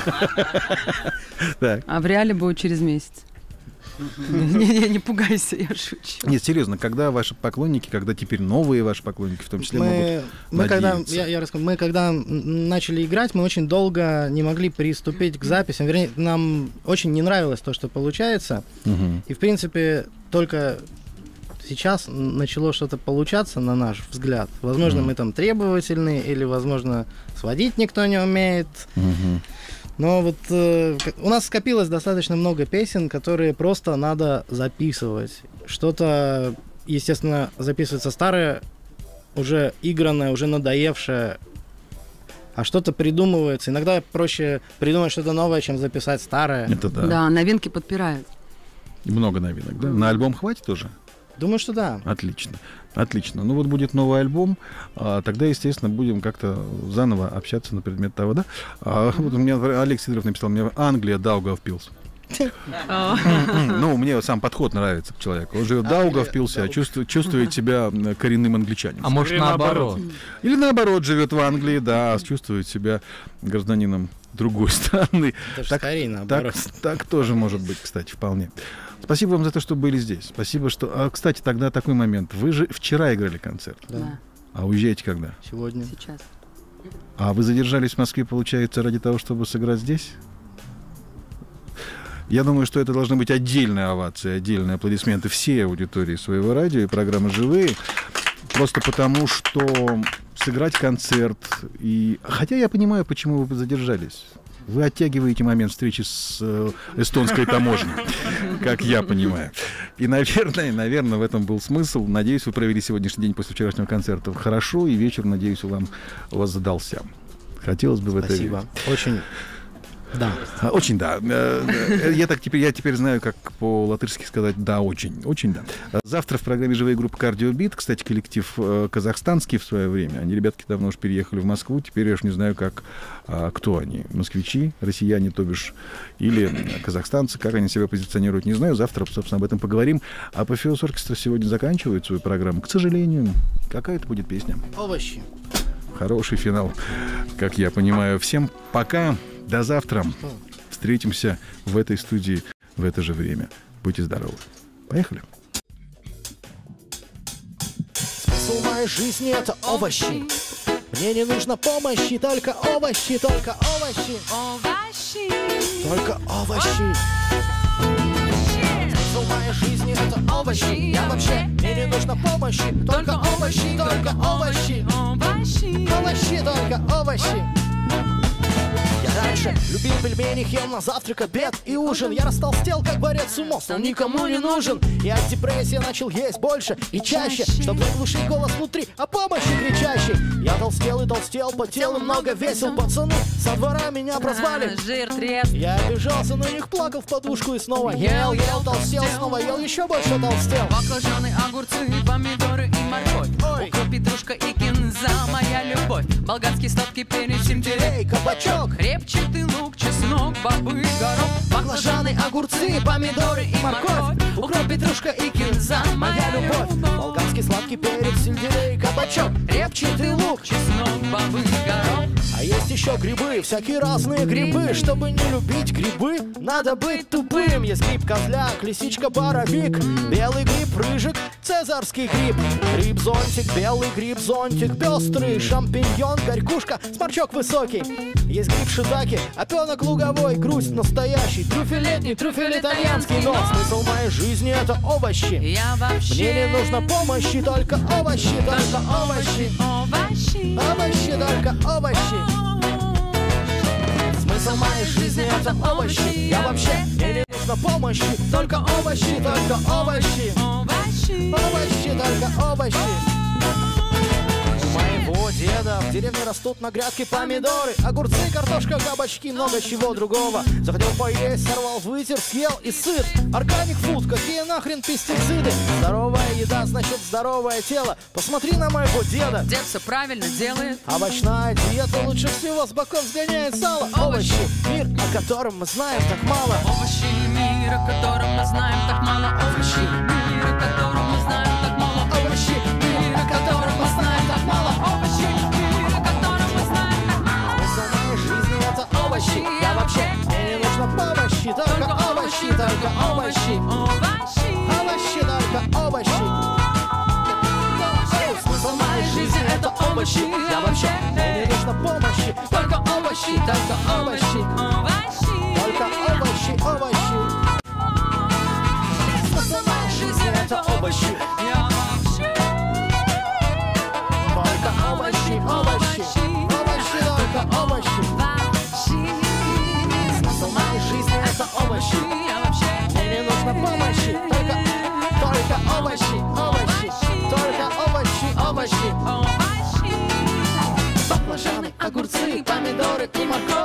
А в реале будет через месяц. Не пугайся, я шучу. Нет, серьезно, когда ваши поклонники, когда теперь новые ваши поклонники, в том числе, мы когда начали играть, мы очень долго не могли приступить к записям. Вернее, нам очень не нравилось то, что получается. И, в принципе, только сейчас начало что-то получаться, на наш взгляд. Возможно, мы там требовательны, или, возможно, сводить никто не умеет. Но вот у нас скопилось достаточно много песен, которые просто надо записывать. Что-то, естественно, записывается старое, уже игранное, уже надоевшее, а что-то придумывается. Иногда проще придумать что-то новое, чем записать старое. Это да. Да, новинки подпирают. Много новинок, да? На альбом хватит уже? Думаю, что да. Отлично. Отлично. Ну вот будет новый альбом, тогда, естественно, будем как-то заново общаться на предмет того, да? Вот у меня Олег Сидоров написал, мне Англия, Даугавпилс. Ну, мне сам подход нравится к человеку. Он живет в Даугавпилсе, а чувствует себя коренным англичанином. А может наоборот? Или наоборот, живет в Англии, да, чувствует себя гражданином другой страны. Скорее наоборот. Так тоже может быть, кстати, вполне. Спасибо вам за то, что были здесь. Спасибо, что... кстати, тогда такой момент. Вы же вчера играли концерт. Да. А уезжаете когда? Сегодня. Сейчас. А вы задержались в Москве, получается, ради того, чтобы сыграть здесь? Я думаю, что это должны быть отдельные овации, отдельные аплодисменты всей аудитории своего радио и программы «Живые». Просто потому, что сыграть концерт и... Хотя я понимаю, почему вы задержались. Вы оттягиваете момент встречи с эстонской таможней, как я понимаю. И, наверное, в этом был смысл. Надеюсь, вы провели сегодняшний день после вчерашнего концерта хорошо, и вечер, надеюсь, у вас задался. Хотелось бы в это верить. Спасибо. Очень... Да. Очень да. Я теперь знаю, как по-латышски сказать «да, очень». Очень да. Завтра в программе «Живая группа Кардиобит». Кстати, коллектив казахстанский в свое время. Они, ребятки, давно уж переехали в Москву. Теперь я уж не знаю, кто они. Москвичи, россияне, то бишь, или казахстанцы. Как они себя позиционируют, не знаю. Завтра, собственно, об этом поговорим. Апофеоз оркестра сегодня заканчивает свою программу. К сожалению, какая-то будет песня. Овощи. Хороший финал, как я понимаю. Всем пока. До завтра. Встретимся в этой студии в это же время. Будьте здоровы. Поехали. Смысл моей жизни — это овощи. Мне не нужно помощи, только овощи, только овощи. Овощи. Только овощи. Смысл моей жизни — это овощи. Я вообще, мне не нужно помощи, только овощи, только овощи. Овощи. Овощи, только овощи. Я раньше любил пельмени, ел на завтрак, обед и ужин. Я растолстел, как борец сумо, стал никому не нужен. И от депрессии начал есть больше и чаще, чтобы заглушить голос внутри о помощи кричащей. Я толстел и толстел, потел и много весил. Пацаны со двора меня прозвали жир, трест. Я обижался на них, плакал в подушку и снова ел, толстел, снова ел, еще больше толстел. Баклажаны, огурцы, помидоры и морковь. Укроп, петрушка и кинза, моя любовь. Болгарский сладкий перец, сельдерей, кабачок, репчатый лук, чеснок, бобы, горох. Баклажаны, огурцы, помидоры и морковь. Укроп, петрушка и кинза, моя любовь. Болгарский сладкий перец, сельдерей, кабачок, репчатый лук, чеснок, бобы, горох. А есть еще грибы, всякие разные грибы. Чтобы не любить грибы, надо быть тупым. Есть гриб козляк, лисичка, боровик, белый гриб, рыжик, цезарский гриб, гриб-зонтик, белый гриб-зонтик, пестрый шампиньон, горькушка, сморчок высокий. Есть гриб шитаки, опенок луговой, грусть настоящий, трюфель летний, трюфель итальянский. Но смысл моей жизни — это овощи. Я вообще... Мне не нужно помощи, только овощи, только овощи. Овощи. Овощи, только овощи. Смысл моей жизни — это овощи. Я вообще, мне не нужно помощи, только овощи, только овощи. Овощи. Овощи, только овощи. У моей моего деда. В деревне растут на грядке помидоры, огурцы, картошка, кабачки, много чего другого. Захотел поесть, сорвал, вытер, съел и сыт. Органик фуд, какие нахрен пестициды? Здоровая еда, значит здоровое тело. Посмотри на моего деда. Дед все правильно делает. Овощная диета лучше всего с боков сгоняет сало. Овощи, мир, о котором мы знаем так мало. Овощи, мир, о котором мы знаем так мало. Овощи, мир, о котором мы знаем так мало. Овощи, мир, о котором мы знаем так мало. Овощи, мир, о котором мы знаем так мало. Смысл моей жизни это овощи. Я вообще, мне не нужно помощи, только овощи, только овощи. Овощи, только овощи. Смысл моей жизни это овощи. Я вообще, мне не нужно помощи, только овощи, только овощи. Только овощи, овощи. Смысл моей жизни это овощи. Я вообще Только овощи, овощи. Овощи, только овощи. Смысл моей жизни это овощи. Я вообще Мне не нужно помощи, только овощи, овощи. Только овощи, овощи. Баклажаны, огурцы, помидоры и морковь.